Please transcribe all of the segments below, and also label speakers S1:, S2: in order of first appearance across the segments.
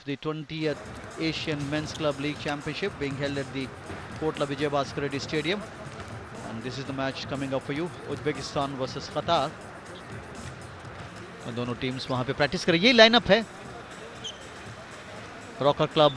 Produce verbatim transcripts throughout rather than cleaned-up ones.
S1: the twentieth Asian Men's Club League Championship being held at the Kotla Vijay Bhaskar Reddy Stadium. And this is the match coming up for you, Uzbekistan versus Qatar. दोनों teams वहां पे practice करें. ये lineup है rocker club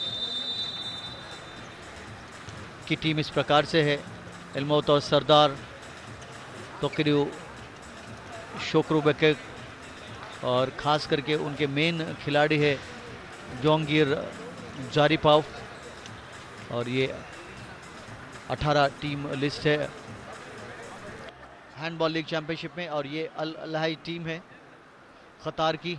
S1: की team. इस प्रकार से है. एलमोत और सरदार, तोकिरू, शोकरू बेके और खास करके उनके मेन खिलाड़ी है जोंगिर जारीपाव. और ये अठारह टीम लिस्ट है हैंडबॉल लीग चैंपियनशिप में. और ये अल अलाही टीम है क़तार की.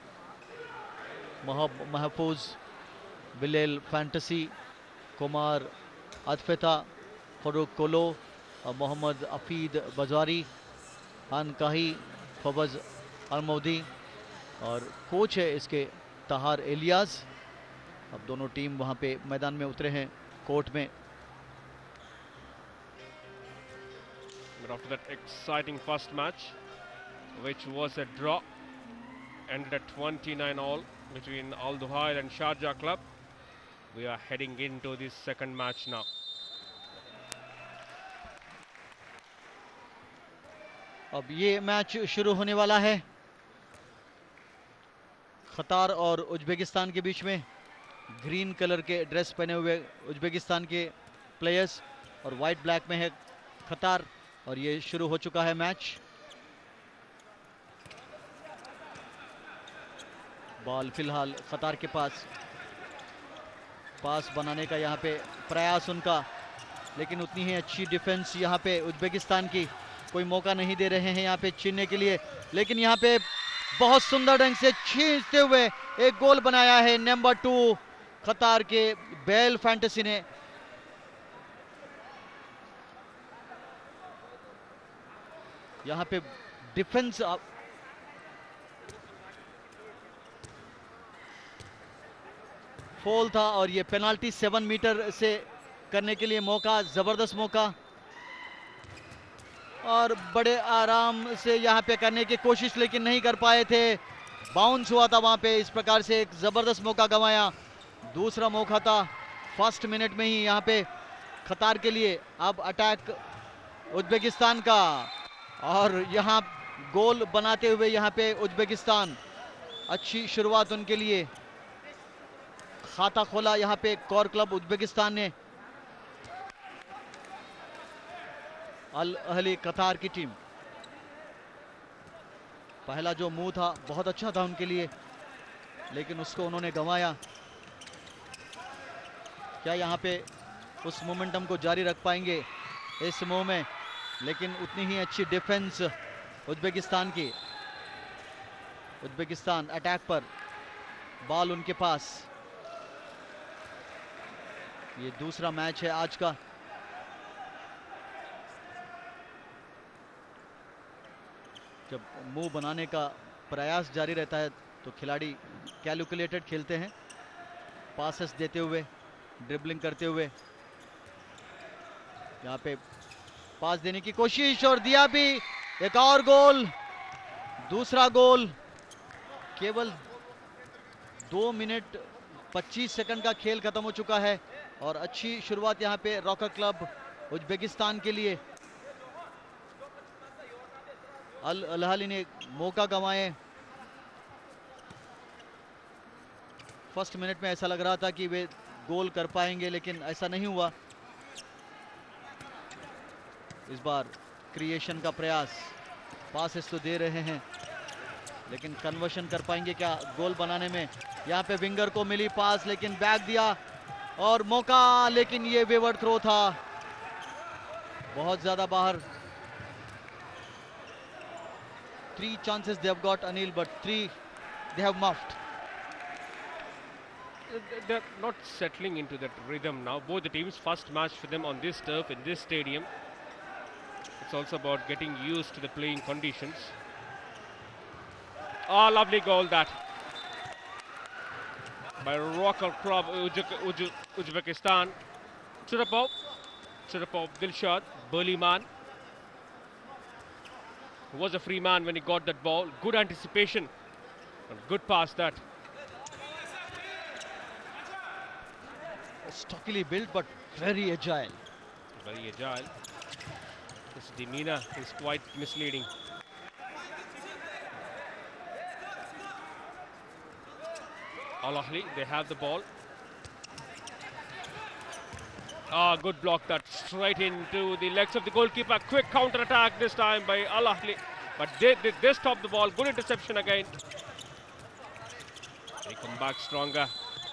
S1: महफूज, बिलेल फैंटेसी, कुमार अदफेता, फरूक कोलो और मोहम्मद अफीद बजारी, अनकाही, फवज अलमौदी और कोच है इसके तहार एलियाज. अब दोनों टीम वहां पे मैदान में उतरे हैं कोर्ट में.
S2: But after that exciting first match, which was a draw, ended at twenty-nine all between Al Duhail and Sharjah Club, we are heading into this second match now.
S1: अब ये मैच शुरू होने वाला है क़तार और उज्बेकिस्तान के बीच में. ग्रीन कलर के ड्रेस पहने हुए उज्बेकिस्तान के प्लेयर्स और वाइट ब्लैक में है क़तार. और ये शुरू हो चुका है मैच. बॉल फिलहाल क़तार के पास. पास बनाने का यहाँ पे प्रयास उनका, लेकिन उतनी ही अच्छी डिफेंस यहाँ पे उज्बेकिस्तान की. कोई मौका नहीं दे रहे हैं यहाँ पे छीनने के लिए, लेकिन यहाँ पे बहुत सुंदर ढंग से छीनते हुए एक गोल बनाया है नंबर टू क़तार के बेल फैंटेसी ने. यहाँ पे डिफेंस फॉल था और ये पेनाल्टी सेवन मीटर से करने के लिए मौका, जबरदस्त मौका. और बड़े आराम से यहाँ पे करने की कोशिश लेकिन नहीं कर पाए थे. बाउंस हुआ था वहाँ पे. इस प्रकार से एक जबरदस्त मौका गंवाया. दूसरा मौका था फर्स्ट मिनट में ही यहाँ पे क़तार के लिए. अब अटैक उज्बेकिस्तान का और यहाँ गोल बनाते हुए यहाँ पे उज्बेकिस्तान. अच्छी शुरुआत उनके लिए. खाता खोला यहाँ पे कोर क्लब उज्बेकिस्तान ने. अल अहली क़तार की टीम. पहला जो मूव था बहुत अच्छा था उनके लिए, लेकिन उसको उन्होंने गंवाया. क्या यहाँ पे उस मोमेंटम को जारी रख पाएंगे इस मूव में? लेकिन उतनी ही अच्छी डिफेंस उज्बेकिस्तान की. उज्बेकिस्तान अटैक पर, बॉल उनके पास. ये दूसरा मैच है आज का. जब मूव बनाने का प्रयास जारी रहता है तो खिलाड़ी कैलकुलेटेड खेलते हैं. पासेस देते हुए, ड्रिबलिंग करते हुए. यहाँ पे पास देने की कोशिश और दिया भी. एक और गोल, दूसरा गोल. केवल दो मिनट पच्चीस सेकंड का खेल खत्म हो चुका है और अच्छी शुरुआत यहाँ पे रॉकर क्लब उज्बेकिस्तान के लिए. अल अलाही ने मौका गंवाए. फर्स्ट मिनट में ऐसा लग रहा था कि वे गोल कर पाएंगे, लेकिन ऐसा नहीं हुआ. इस बार क्रिएशन का प्रयास. पासेस तो दे रहे हैं, लेकिन कन्वर्शन कर पाएंगे क्या गोल बनाने में? यहाँ पे विंगर को मिली पास, लेकिन बैक दिया और मौका, लेकिन ये वेवर थ्रो था. बहुत ज्यादा बाहर. Three chances they have got, Anil, but three they have muffed.
S2: They're not settling into that rhythm now. Both the teams, first match for them on this turf, in this stadium. It's also about getting used to the playing conditions. Ah, oh, lovely goal that by Rocker Club Uzbekistan. Chirapov, Chirapov Dilshad, burly man. Was a free man when he got that ball. Good anticipation. And good pass that.
S1: stockily built but very agile.
S2: Very agile. His demeanor is quite misleading. Al Ahly, they have the ball. Ah, good block that straight into the legs of the goalkeeper. Quick counter attack this time by Al Ahly, but they, they, they stop the ball. Good interception again. They come back stronger.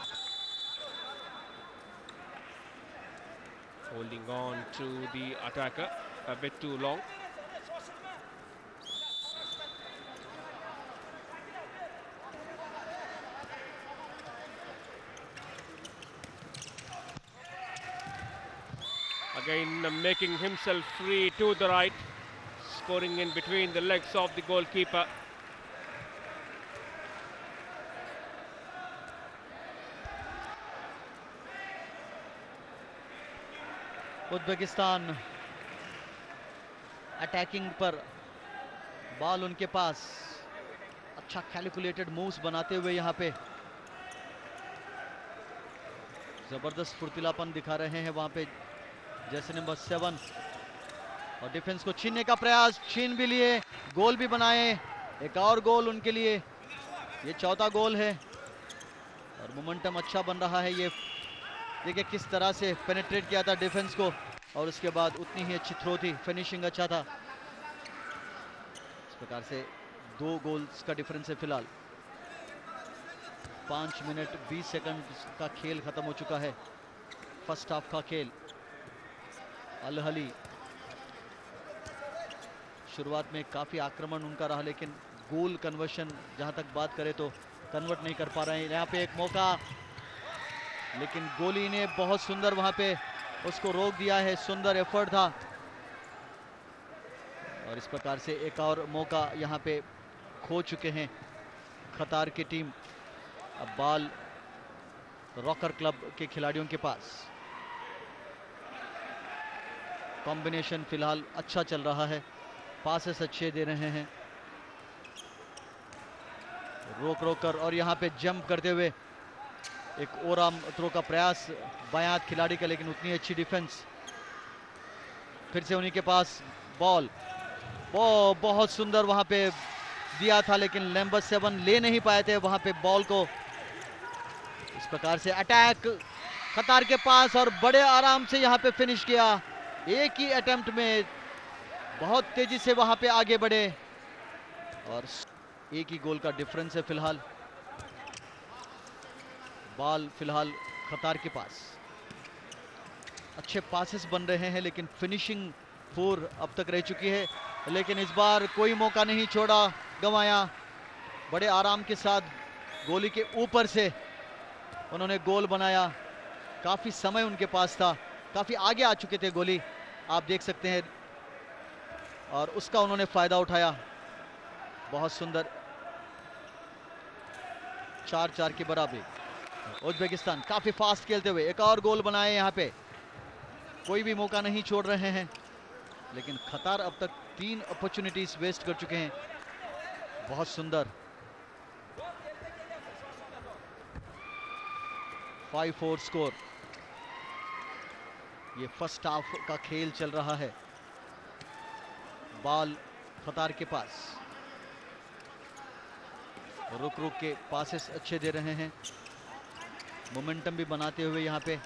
S2: Holding on to the attacker a bit too long. Again uh, making himself free to the right, scoring in between the legs of the goalkeeper.
S1: Uzbekistan attacking पर ball उनके पास, अच्छा calculated moves बनाते हुए यहाँ पे जबरदस्त फुर्तीलापन दिखा रहे हैं वहां पे जैसे नंबर सेवन, और डिफेंस को छीनने का प्रयास, छीन भी लिए, गोल भी बनाए, एक और गोल उनके लिए, ये चौथा गोल है और मोमेंटम अच्छा बन रहा है। ये देखिए किस तरह से पेनिट्रेट किया था डिफेंस को और उसके बाद उतनी ही अच्छी थ्रो थी, फिनिशिंग अच्छा था। इस प्रकार से दो गोल्स का डिफरेंस है फिलहाल। पांच मिनट बीस सेकंड का खेल खत्म हो चुका है, फर्स्ट हाफ का खेल। अल अहली शुरुआत में काफी आक्रमण उनका रहा, लेकिन गोल कन्वर्शन जहां तक बात करें तो कन्वर्ट नहीं कर पा रहे हैं। यहाँ पे एक मौका, लेकिन गोली ने बहुत सुंदर वहां पे उसको रोक दिया है, सुंदर एफर्ट था। और इस प्रकार से एक और मौका यहाँ पे खो चुके हैं कतार की टीम। अब बॉल रॉकर क्लब के खिलाड़ियों के पास। कॉम्बिनेशन फिलहाल अच्छा चल रहा है, पासेस अच्छे दे रहे हैं, रोक रोक कर और यहाँ पे जंप करते हुए एक और आम थ्रो का प्रयास बायां हाथ खिलाड़ी का, लेकिन उतनी अच्छी डिफेंस। फिर से उन्हीं के पास बॉल, वो बहुत सुंदर वहां पे दिया था, लेकिन नंबर सेवन ले नहीं पाए थे वहां पे बॉल को। इस प्रकार से अटैक कतार के पास और बड़े आराम से यहाँ पे फिनिश किया। एक ही अटेम्प्ट में बहुत तेजी से वहां पे आगे बढ़े और एक ही गोल का डिफरेंस है फिलहाल। बॉल फिलहाल कतार के पास, अच्छे पासेस बन रहे हैं, लेकिन फिनिशिंग फोर अब तक रह चुकी है, लेकिन इस बार कोई मौका नहीं छोड़ा, गंवाया। बड़े आराम के साथ गोली के ऊपर से उन्होंने गोल बनाया। काफी समय उनके पास था, काफी आगे आ चुके थे गोली, आप देख सकते हैं, और उसका उन्होंने फायदा उठाया। बहुत सुंदर, चार चार की बराबरी। उज्बेकिस्तान काफी फास्ट खेलते हुए एक और गोल बनाए, यहाँ पे कोई भी मौका नहीं छोड़ रहे हैं, लेकिन कतार अब तक तीन अपॉर्चुनिटीज वेस्ट कर चुके हैं। बहुत सुंदर, फाइव फोर स्कोर। ये फर्स्ट हाफ का खेल चल रहा है। बॉल कतार के पास, रुक रुक के पासेस अच्छे दे रहे हैं, मोमेंटम भी बनाते हुए यहाँ पे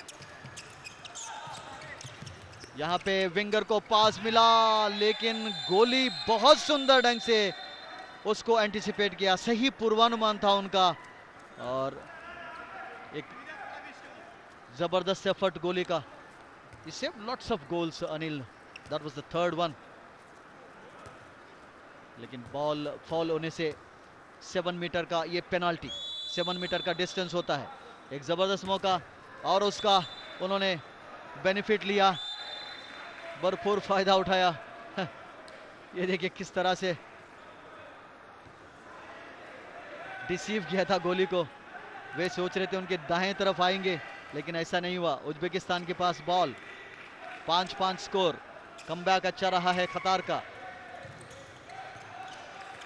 S1: यहाँ पे विंगर को पास मिला, लेकिन गोली बहुत सुंदर ढंग से उसको एंटिसिपेट किया, सही पूर्वानुमान था उनका, और एक जबरदस्त एफर्ट गोली का। He saved lots of goals, Anil. That was the third one. लेकिन बॉल फॉल होने से सेवन मीटर का ये पेनाल्टी, सेवन मीटर का डिस्टेंस होता है। एक जबरदस्त मौका और उसका उन्होंने बेनिफिट लिया, भरपूर फायदा उठाया। ये देखिए किस तरह से डिसीव किया था गोली को। वे सोच रहे थे उनके दाएं तरफ आएंगे, लेकिन ऐसा नहीं हुआ। उज्बेकिस्तान के पास बॉल, पांच पांच स्कोर, कमबैक अच्छा रहा है कतार का।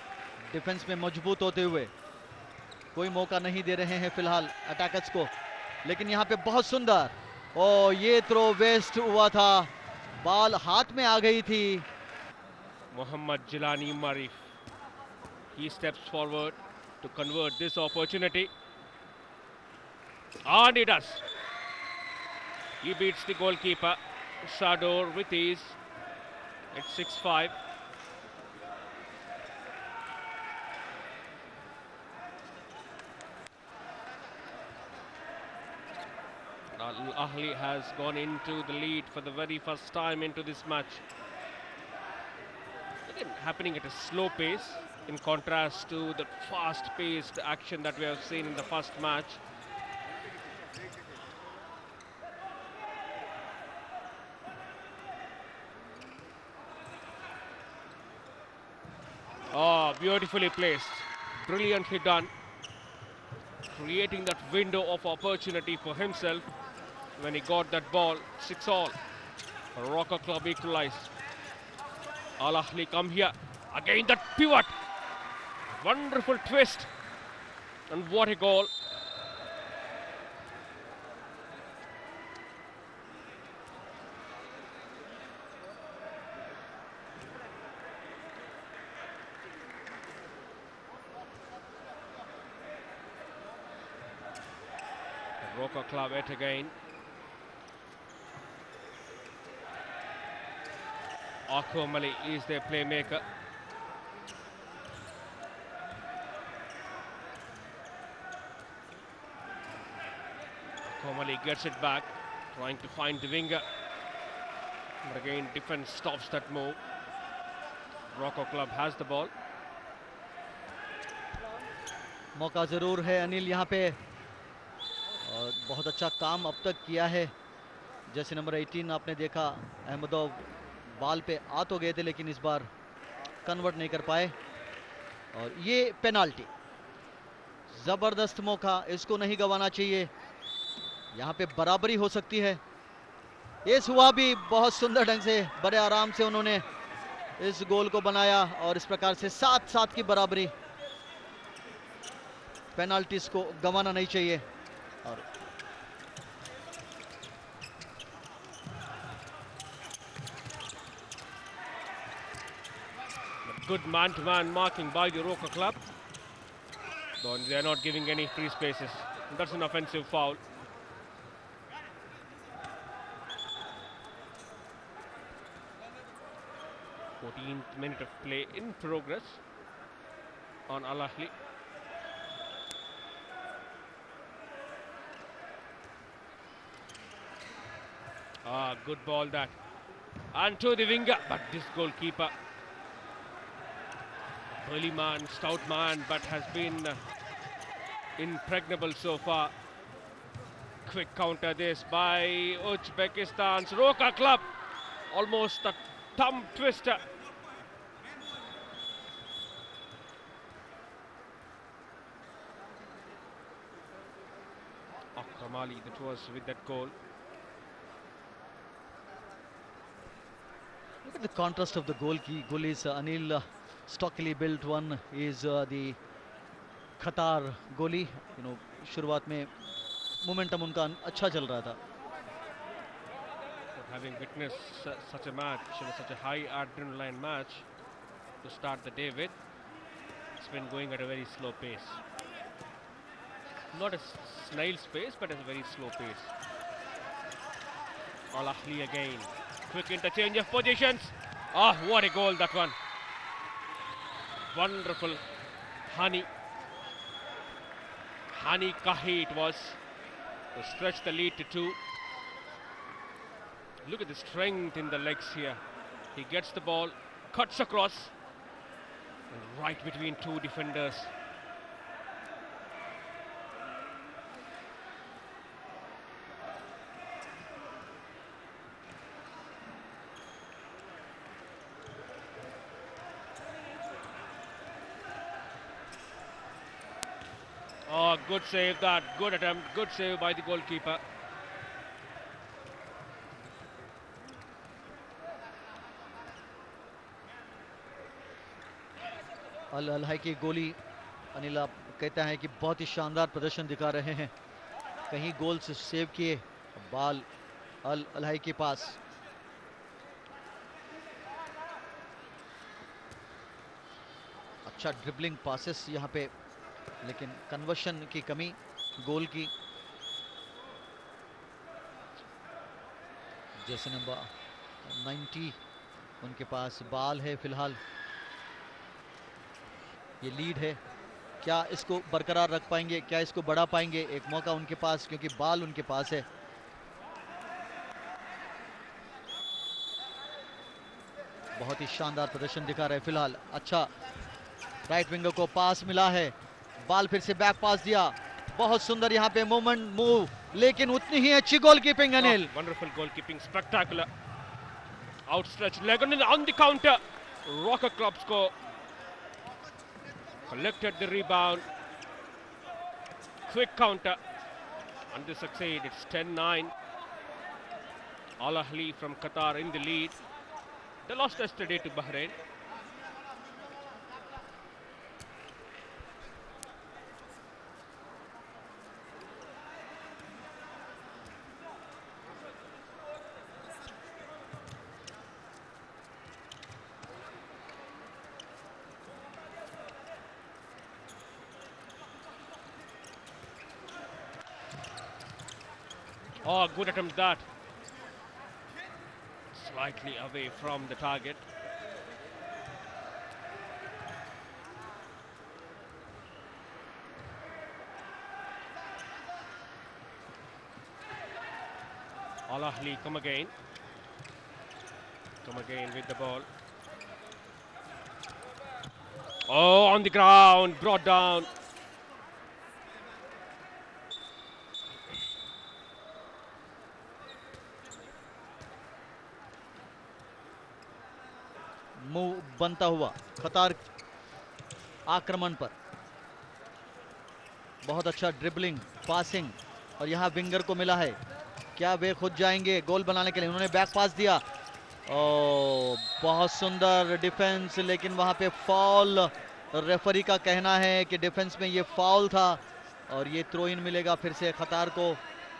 S1: डिफेंस में मजबूत होते हुए कोई मौका नहीं दे रहे हैं फिलहाल अटैकर्स को। लेकिन यहाँ पे बहुत सुंदर, ओ ये थ्रो वेस्ट हुआ था, बॉल हाथ में आ गई थी।
S2: Mohammad Jilani Marif, he steps forward to convert this opportunity, and he does. He beats the goalkeeper Shador with ease. It's six five. Al Ahly has gone into the lead for the very first time into this match. Again, happening at a slow pace in contrast to the fast-paced action that we have seen in the first match. Oh, beautifully placed, brilliantly done, creating that window of opportunity for himself when he got that ball. Six all. Rocker Club equalized. Al Ahly come here. Again that pivot. Wonderful twist. And what a goal. The Rocker Club yet again. Akram Ali is their playmaker. Akram Ali gets it back, trying to find the winger. But again, defense stops that move. Rocker Club has the ball.
S1: मौका जरूर है अनिल यहाँ पे, और बहुत अच्छा काम अब तक किया है। जैसे नंबर अठारह आपने देखा, अहमदोव बॉल पे आ तो गए थे लेकिन इस बार कन्वर्ट नहीं कर पाए, और ये पेनाल्टी, जबरदस्त मौका, इसको नहीं गंवाना चाहिए। यहाँ पे बराबरी हो सकती है। इस हुआ भी बहुत सुंदर ढंग से, बड़े आराम से उन्होंने इस गोल को बनाया, और इस प्रकार से सात सात की बराबरी। पेनाल्टीज को गंवाना नहीं चाहिए। और
S2: good man-to-man marking by the Rocker Club. Though they are not giving any free spaces. That's an offensive foul. fourteenth minute of play in progress on Al Ahly. Ah, good ball that. And to the winger, but this goalkeeper, burly man, stout man, but has been uh, impregnable so far. Quick counter this by Uzbekistan's Rocker Club. Almost a thumb twister. Akram Ali, that was with that goal.
S1: Look at the contrast of the goal. Key goal is uh, Anil uh, stockily built one. Is uh, the Qatar goalie. You know, शुरुआत में momentum उनका अच्छा चल रहा था.
S2: But having witnessed su such a match, you know, such a high adrenaline match to start the day with, it's been going at a very slow pace. Not a snail's pace, but at a very slow pace. Al Ahly again. Quick interchange of positions. Ah, what a goal that one. Wonderful. Hani. Hani Kahi it was to stretch the lead to two. Look at the strength in the legs here. He gets the ball, cuts across, and right between two defenders. Oh, good save that, good attempt, good save by the goalkeeper.
S1: अल अल की गोली अनिल आप कहता है कि बहुत ही शानदार प्रदर्शन दिखा रहे हैं। कहीं गोल्स सेव किए, बाल अल अलहाई के पास। अच्छा ड्रिबलिंग पासेस यहाँ पे, लेकिन कन्वर्शन की कमी गोल की। जैसे नंबर नब्बे उनके पास बाल है फिलहाल। ये लीड है, क्या इसको बरकरार रख पाएंगे, क्या इसको बढ़ा पाएंगे? एक मौका उनके पास, क्योंकि बाल उनके पास है। बहुत ही शानदार प्रदर्शन दिखा रहे फिलहाल। अच्छा राइट विंगर को पास मिला है, बाल फिर से बैक पास दिया, बहुत सुंदर यहाँ पे मूवमेंट मूव, लेकिन उतनी ही अच्छी गोलकीपिंग अनिल।
S2: Wonderful goalkeeping, spectacular outstretched leg on the counter. Rokor clubs को collected the rebound, quick counter, and they succeed. It's ten nine. Al Ahly from Qatar in the lead. They lost yesterday to Bahrain. Oh, good attempt that. Slightly away from the target. Al Ahly come again. Come again with the ball. Oh, on the ground, brought down.
S1: Move बनता हुआ कतार आक्रमण पर, बहुत अच्छा dribbling passing, और यहाँ winger को मिला है, क्या वे खुद जाएंगे गोल बनाने के लिए? उन्होंने बैक पास दिया, ओ बहुत सुंदर डिफेंस, लेकिन वहां पे फॉल। रेफरी का कहना है कि डिफेंस में ये फाउल था और ये थ्रो इन मिलेगा फिर से कतार को।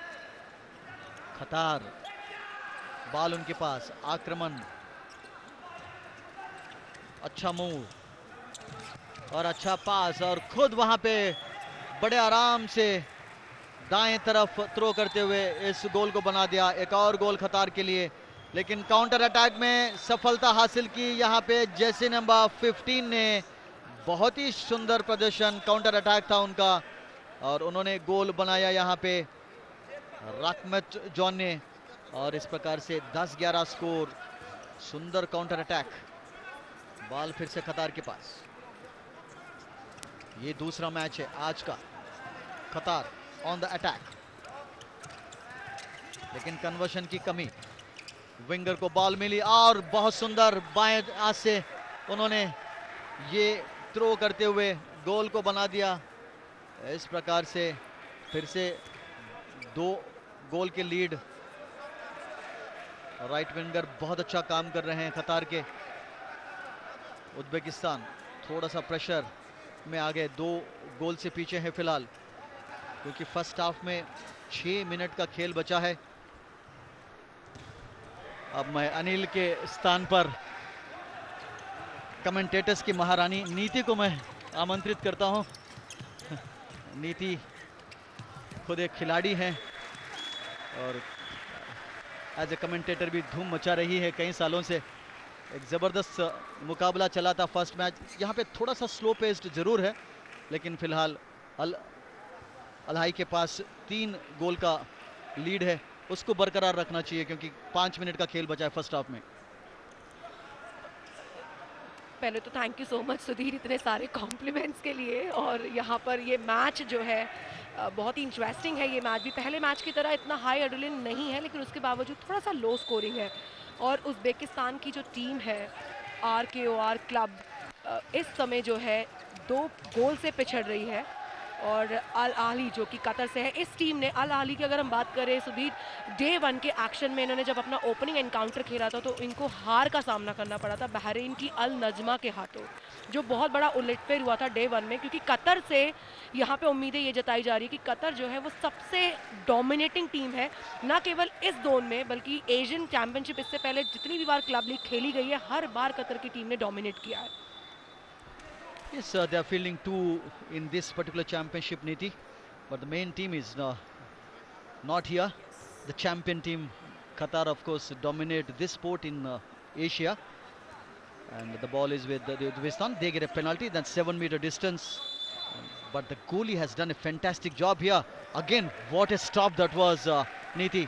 S1: कतार बाल उनके पास, आक्रमण, अच्छा मूव और अच्छा पास, और खुद वहां पे बड़े आराम से दाएं तरफ थ्रो करते हुए इस गोल को बना दिया। एक और गोल कतार के लिए, लेकिन काउंटर अटैक में सफलता हासिल की यहाँ पे जर्सी नंबर पंद्रह ने। बहुत ही सुंदर प्रदर्शन, काउंटर अटैक था उनका और उन्होंने गोल बनाया यहाँ पे राकमत जॉन ने, और इस प्रकार से दस ग्यारह स्कोर। सुंदर काउंटर अटैक, बॉल फिर से कतार के पास। ये दूसरा मैच है आज का, कतार ऑन द अटैक, लेकिन कन्वर्शन की कमी। विंगर को बॉल मिली और बहुत सुंदर बाएं हाथ से उन्होंने ये थ्रो करते हुए गोल को बना दिया। इस प्रकार से फिर से दो गोल के लीड। राइट विंगर बहुत अच्छा काम कर रहे हैं कतार के। उज्बेकिस्तान थोड़ा सा प्रेशर में आ गए, दो गोल से पीछे है फिलहाल, क्योंकि फर्स्ट हाफ में छह मिनट का खेल बचा है। अब मैं अनिल के स्थान पर कमेंटेटर्स की महारानी नीति को मैं आमंत्रित करता हूं। नीति खुद एक खिलाड़ी हैं और एज ए कमेंटेटर भी धूम मचा रही है कई सालों से। एक ज़बरदस्त मुकाबला चला था फर्स्ट मैच, यहाँ पे थोड़ा सा स्लो पेस्ड जरूर है, लेकिन फिलहाल अल अलहाई के पास तीन गोल का लीड है, उसको बरकरार रखना चाहिए क्योंकि पाँच मिनट का खेल बचा है फर्स्ट हाफ में।
S3: पहले तो thank you so much Sudhir इतने सारे कॉम्प्लीमेंट्स के लिए। और यहाँ पर ये मैच जो है बहुत ही इंटरेस्टिंग है। ये मैच भी पहले मैच की तरह इतना हाई एड्रेनलिन नहीं है, लेकिन उसके बावजूद थोड़ा सा लो स्कोरिंग है। और उज़्बेकिस्तान की जो टीम है आर के ओ आर क्लब इस समय जो है दो गोल से पिछड़ रही है। और अल अहली जो कि कतर से है, इस टीम ने, अल अहली की अगर हम बात करें सुधीर, डे वन के एक्शन में इन्होंने जब अपना ओपनिंग एनकाउंटर खेला था तो इनको हार का सामना करना पड़ा था बहरीन की अल नजमा के हाथों, जो बहुत बड़ा उलटफेर हुआ था डे वन में, क्योंकि कतर से यहाँ पे उम्मीदें ये जताई जा रही है कि कतर जो है वो सबसे डोमिनेटिंग टीम है, ना केवल इस जोन में बल्कि एशियन चैंपियनशिप इससे पहले जितनी भी बार क्लब लीग खेली गई है हर बार कतर की टीम ने डोमिनेट किया है।
S1: Yes, uh, they are fielding two in this particular championship, Niti, but the main team is uh, not here. The champion team, Qatar, of course, dominate this sport in uh, Asia, and the ball is with the Uzbekistan. They get a penalty, then seven meter distance, but the goalie has done a fantastic job here. Again, what a stop that was, uh, Niti.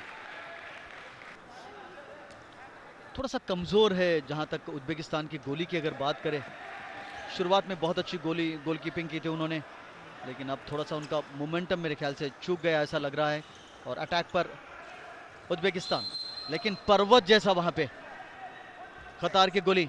S1: थोड़ा सा कमजोर है जहां तक Uzbekistan की गोली की अगर बात करें। शुरुआत में बहुत अच्छी गोली गोलकीपिंग की थी उन्होंने, लेकिन अब थोड़ा सा उनका मोमेंटम मेरे ख्याल से चूक गया ऐसा लग रहा है। और अटैक पर उज्बेकिस्तान, लेकिन पर्वत जैसा वहां पे कतार की गोली,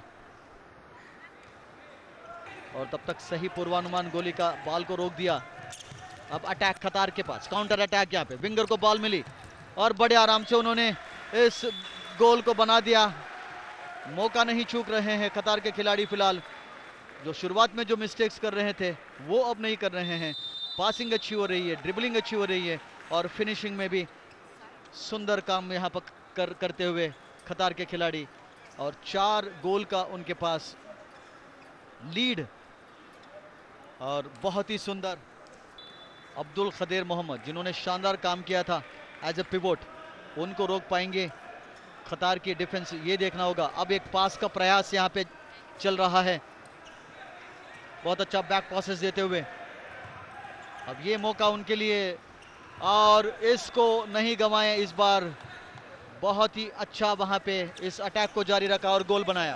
S1: और तब तक सही पूर्वानुमान गोली का बॉल को रोक दिया। अब अटैक कतार के पास, काउंटर अटैक, यहाँ पे विंगर को बॉल मिली और बड़े आराम से उन्होंने इस गोल को बना दिया। मौका नहीं चूक रहे हैं कतार के खिलाड़ी फिलहाल, जो शुरुआत में जो मिस्टेक्स कर रहे थे वो अब नहीं कर रहे हैं। पासिंग अच्छी हो रही है, ड्रिबलिंग अच्छी हो रही है और फिनिशिंग में भी सुंदर काम यहाँ पर कर करते हुए कतार के खिलाड़ी, और चार गोल का उनके पास लीड। और बहुत ही सुंदर अब्दुल खदीर मोहम्मद, जिन्होंने शानदार काम किया था एज ए पिवोट, उनको रोक पाएंगे कतार की डिफेंस, ये देखना होगा। अब एक पास का प्रयास यहाँ पे चल रहा है, बहुत अच्छा बैक पासेस देते हुए। अब ये मौका उनके लिए, और इसको नहीं गंवाए इस बार। बहुत ही अच्छा वहां पे इस अटैक को जारी रखा और गोल बनाया।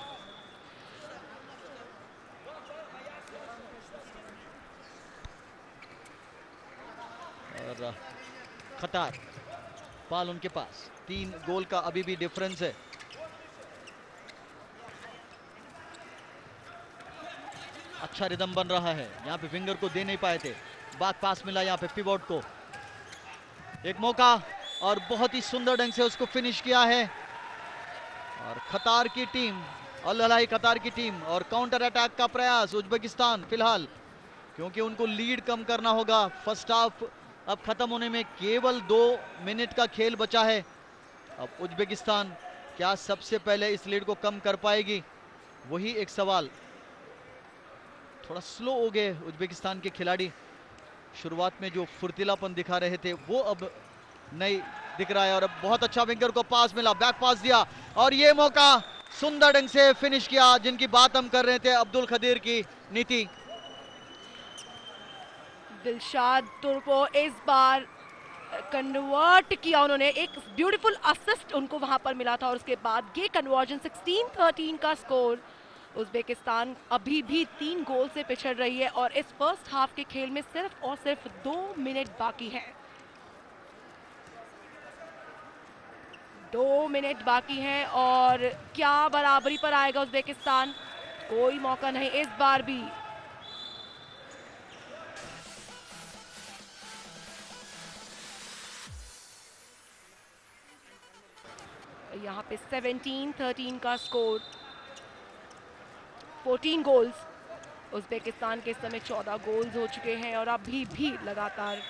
S1: और कतार, बॉल उनके पास, तीन गोल का अभी भी डिफरेंस है। अच्छा रिदम बन रहा है, यहाँ पे विंगर को दे नहीं पाए थे, बैक पास मिला यहाँ पे पिवोट को, एक मौका और बहुत ही सुंदर ढंग से उसको फिनिश किया है। और कतार की टीम, अल अहली कतार की टीम, और काउंटर अटैक का प्रयास उज्बेकिस्तान फिलहाल, क्योंकि उनको लीड कम करना होगा। फर्स्ट हाफ अब खत्म होने में केवल दो मिनट का खेल बचा है। अब उज्बेकिस्तान क्या सबसे पहले इस लीड को कम कर पाएगी, वही एक सवाल। थोड़ा स्लो हो गए उज्बेकिस्तान के खिलाड़ी, शुरुआत में जो फुर्तीलापन दिखा रहे थे वो अब नहीं दिख रहा है। और अब बहुत अच्छा विंगर को पास मिला, बैक पास दिया और ये मौका सुंदर ढंग से फिनिश किया, जिनकी बात हम कर रहे थे अब्दुल खदीर की, नीति।
S3: दिलशाद तुर्को इस बार कन्वर्ट किया उन्होंने, एक ब्यूटीफुल असिस्ट उनको वहां पर मिला था, और उसके बाद ये कन्वर्जन सोलह तेरह का स्कोर। उज्बेकिस्तान अभी भी तीन गोल से पिछड़ रही है और इस फर्स्ट हाफ के खेल में सिर्फ और सिर्फ दो मिनट बाकी है। दो मिनट बाकी हैं और क्या बराबरी पर आएगा उज्बेकिस्तान? कोई मौका नहीं इस बार भी। यहाँ पे सत्रह तेरह का स्कोर, चौदह गोल्स। उज्बेकिस्तान के इस समय चौदह गोल्स हो चुके हैं और अभी भी लगातार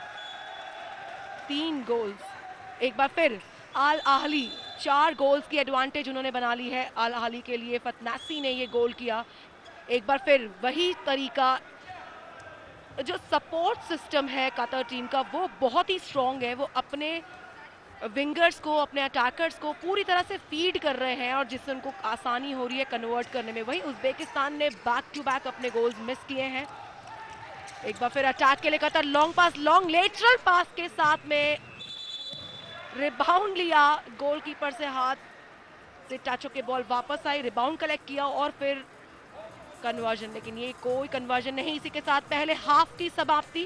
S3: तीन गोल्स। एक बार फिर अल अहली चार गोल्स की एडवांटेज उन्होंने बना ली है। अल अहली के लिए फतनासी ने ये गोल किया। एक बार फिर वही तरीका, जो सपोर्ट सिस्टम है कतर टीम का वो बहुत ही स्ट्रॉन्ग है। वो अपने विंगर्स को, अपने अटैकर्स को पूरी तरह से फीड कर रहे हैं और जिससे उनको आसानी हो रही है कन्वर्ट करने में। वहीं उज्बेकिस्तान ने बैक टू बैक अपने गोल्स मिस किए हैं। एक बार फिर अटैक के लिए Qatar, long pass, long lateral pass के साथ में रिबाउंड लिया, गोलकीपर से हाथ से टच होकर बॉल वापस आई, रिबाउंड कलेक्ट किया और फिर कन्वर्जन, लेकिन ये कोई कन्वर्जन नहीं। इसी के साथ पहले हाफ की समाप्ति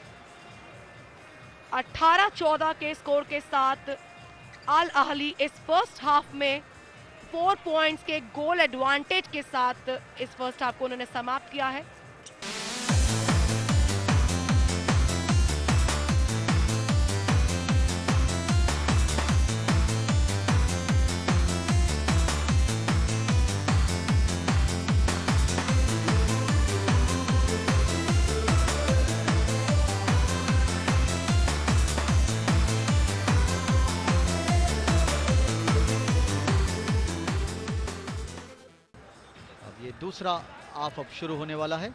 S3: अठारह चौदह के स्कोर के साथ अल अहली इस फर्स्ट हाफ में फोर पॉइंट्स के गोल एडवांटेज के साथ इस फर्स्ट हाफ को उन्होंने समाप्त किया है।
S1: दूसरा हाफ अब शुरू होने वाला है।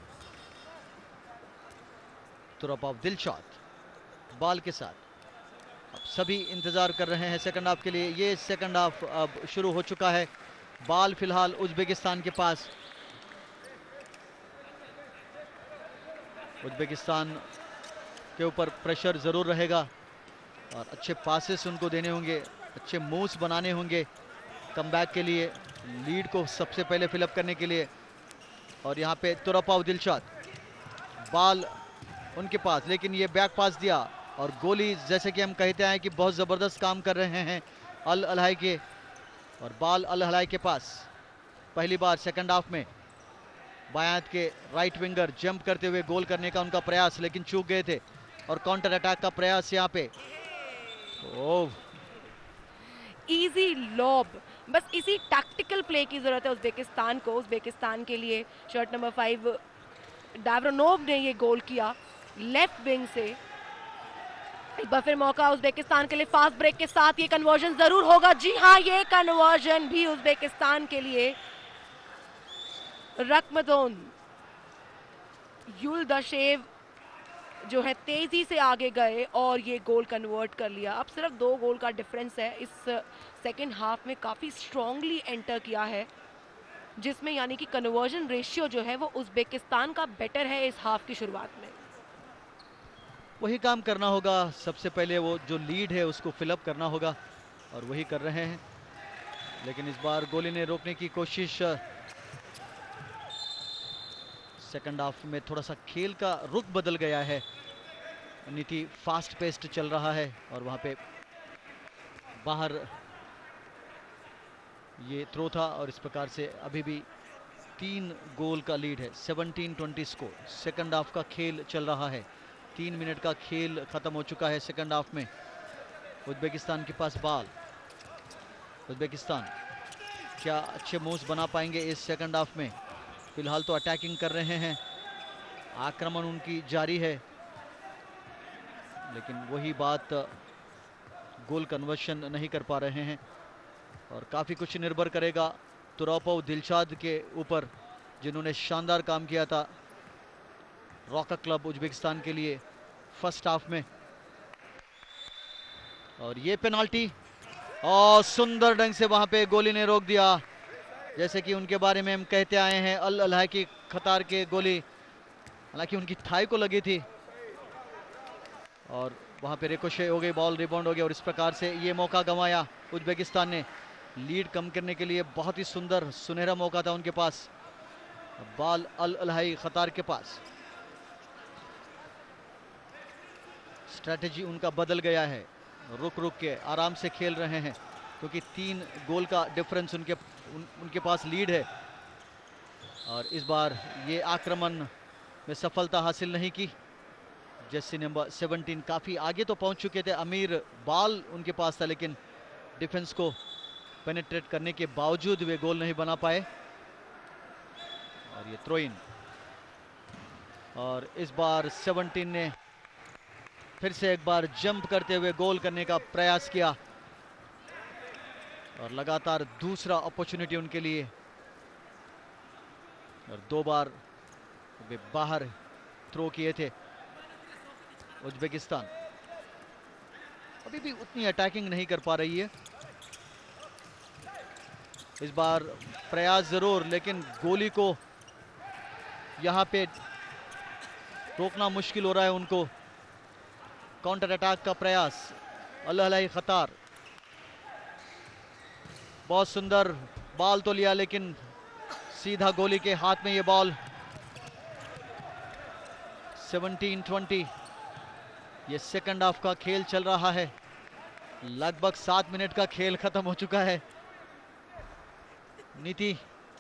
S1: तुरपाव दिलशाद बॉल के साथ, अब सभी इंतजार कर रहे हैं सेकंड हाफ के लिए। ये सेकंड हाफ अब शुरू हो चुका है। बॉल फिलहाल उज्बेकिस्तान के पास। उज्बेकिस्तान के ऊपर प्रेशर जरूर रहेगा और अच्छे पासेस उनको देने होंगे, अच्छे मूव्स बनाने होंगे कमबैक के लिए, लीड को सबसे पहले फिलअप करने के लिए। और यहाँ पे तुरपाव दिलशाद, बॉल उनके पास, लेकिन ये बैक पास दिया और गोली जैसे कि हम कहते हैं कि बहुत ज़बरदस्त काम कर रहे हैं अल अलहाई के। और बॉल अल अलहाई के पास पहली बार सेकंड हाफ में। बायात के राइट विंगर जंप करते हुए गोल करने का उनका प्रयास, लेकिन चूक गए थे। और काउंटर अटैक का प्रयास यहाँ पे। ओह,
S3: इजी लॉब, बस इसी टैक्टिकल प्ले की जरूरत है उज्बेकिस्तान को। उज्बेकिस्तान के लिए शर्ट नंबर फाइव डावरोनोव ने ये गोल किया लेफ्ट विंग से। एक बार फिर मौका उज्बेकिस्तान के लिए, फास्ट ब्रेक के साथ ये कन्वर्जन जरूर होगा। जी हाँ, ये कन्वर्जन भी उज्बेकिस्तान के लिए। रकमदोन युल्दाशेव जो है तेजी से आगे गए और ये गोल कन्वर्ट कर लिया। अब सिर्फ दो गोल का डिफरेंस है। इस सेकेंड हाफ में काफ़ी स्ट्रांगली एंटर किया है, जिसमें यानी कि कन्वर्जन रेशियो जो है वो उज्बेकिस्तान का बेटर है इस हाफ की शुरुआत में।
S1: वही काम करना होगा सबसे पहले, वो जो लीड है उसको फिलअप करना होगा और वही कर रहे हैं। लेकिन इस बार गोली ने रोकने की कोशिश। सेकंड हाफ में थोड़ा सा खेल का रुख बदल गया है। नीति फास्ट पेस्ड चल रहा है और वहां पे बाहर ये थ्रो था और इस प्रकार से अभी भी तीन गोल का लीड है। Seventeen twenty score. Second half का खेल चल रहा है। तीन मिनट का खेल खत्म हो चुका है सेकंड हाफ में। उज्बेकिस्तान के पास बॉल। उज्बेकिस्तान क्या अच्छे मूव्स बना पाएंगे इस सेकंड हाफ में? फिलहाल तो अटैकिंग कर रहे हैं, आक्रमण उनकी जारी है, लेकिन वही बात, गोल कन्वर्शन नहीं कर पा रहे हैं। और काफ़ी कुछ निर्भर करेगा तुरपाव दिलशाद के ऊपर, जिन्होंने शानदार काम किया था रॉका क्लब उज्बेकिस्तान के लिए फर्स्ट हाफ में। और ये पेनाल्टी, और सुंदर ढंग से वहां पे गोली ने रोक दिया। जैसे कि उनके बारे में हम कहते आए हैं, अल अलहाई की कतार के गोली, हालांकि उनकी थाई को लगी थी और वहां पे रिकोशे हो गई, बॉल रिबाउंड हो गया और इस प्रकार से ये मौका गंवाया उज्बेकिस्तान ने। लीड कम करने के लिए बहुत ही सुंदर सुनहरा मौका था उनके पास। बॉल अल अलहाई कतार के पास। स्ट्रेटेजी उनका बदल गया है, रुक रुक के आराम से खेल रहे हैं, क्योंकि तीन गोल का डिफरेंस उनके उन, उनके पास लीड है। और इस बार ये आक्रमण में सफलता हासिल नहीं की। जर्सी नंबर सेवनटीन काफ़ी आगे तो पहुंच चुके थे, अमीर बॉल उनके पास था, लेकिन डिफेंस को पेनिट्रेट करने के बावजूद वे गोल नहीं बना पाए। और ये थ्रो इन। और इस बार सेवनटीन ने फिर से एक बार जंप करते हुए गोल करने का प्रयास किया और लगातार दूसरा अपॉर्चुनिटी उनके लिए। और दो बार वे बाहर थ्रो किए थे उज्बेकिस्तान। अभी भी उतनी अटैकिंग नहीं कर पा रही है। इस बार प्रयास जरूर, लेकिन गोली को यहां पे रोकना मुश्किल हो रहा है उनको। काउंटर अटैक का प्रयास, अल अलहाई कतार, बहुत सुंदर बॉल तो लिया, लेकिन सीधा गोली के हाथ में ये बॉल। सेवनटीन ट्वेंटी ये सेकंड हाफ का खेल चल रहा है। लगभग सात मिनट का खेल खत्म हो चुका है। नीति,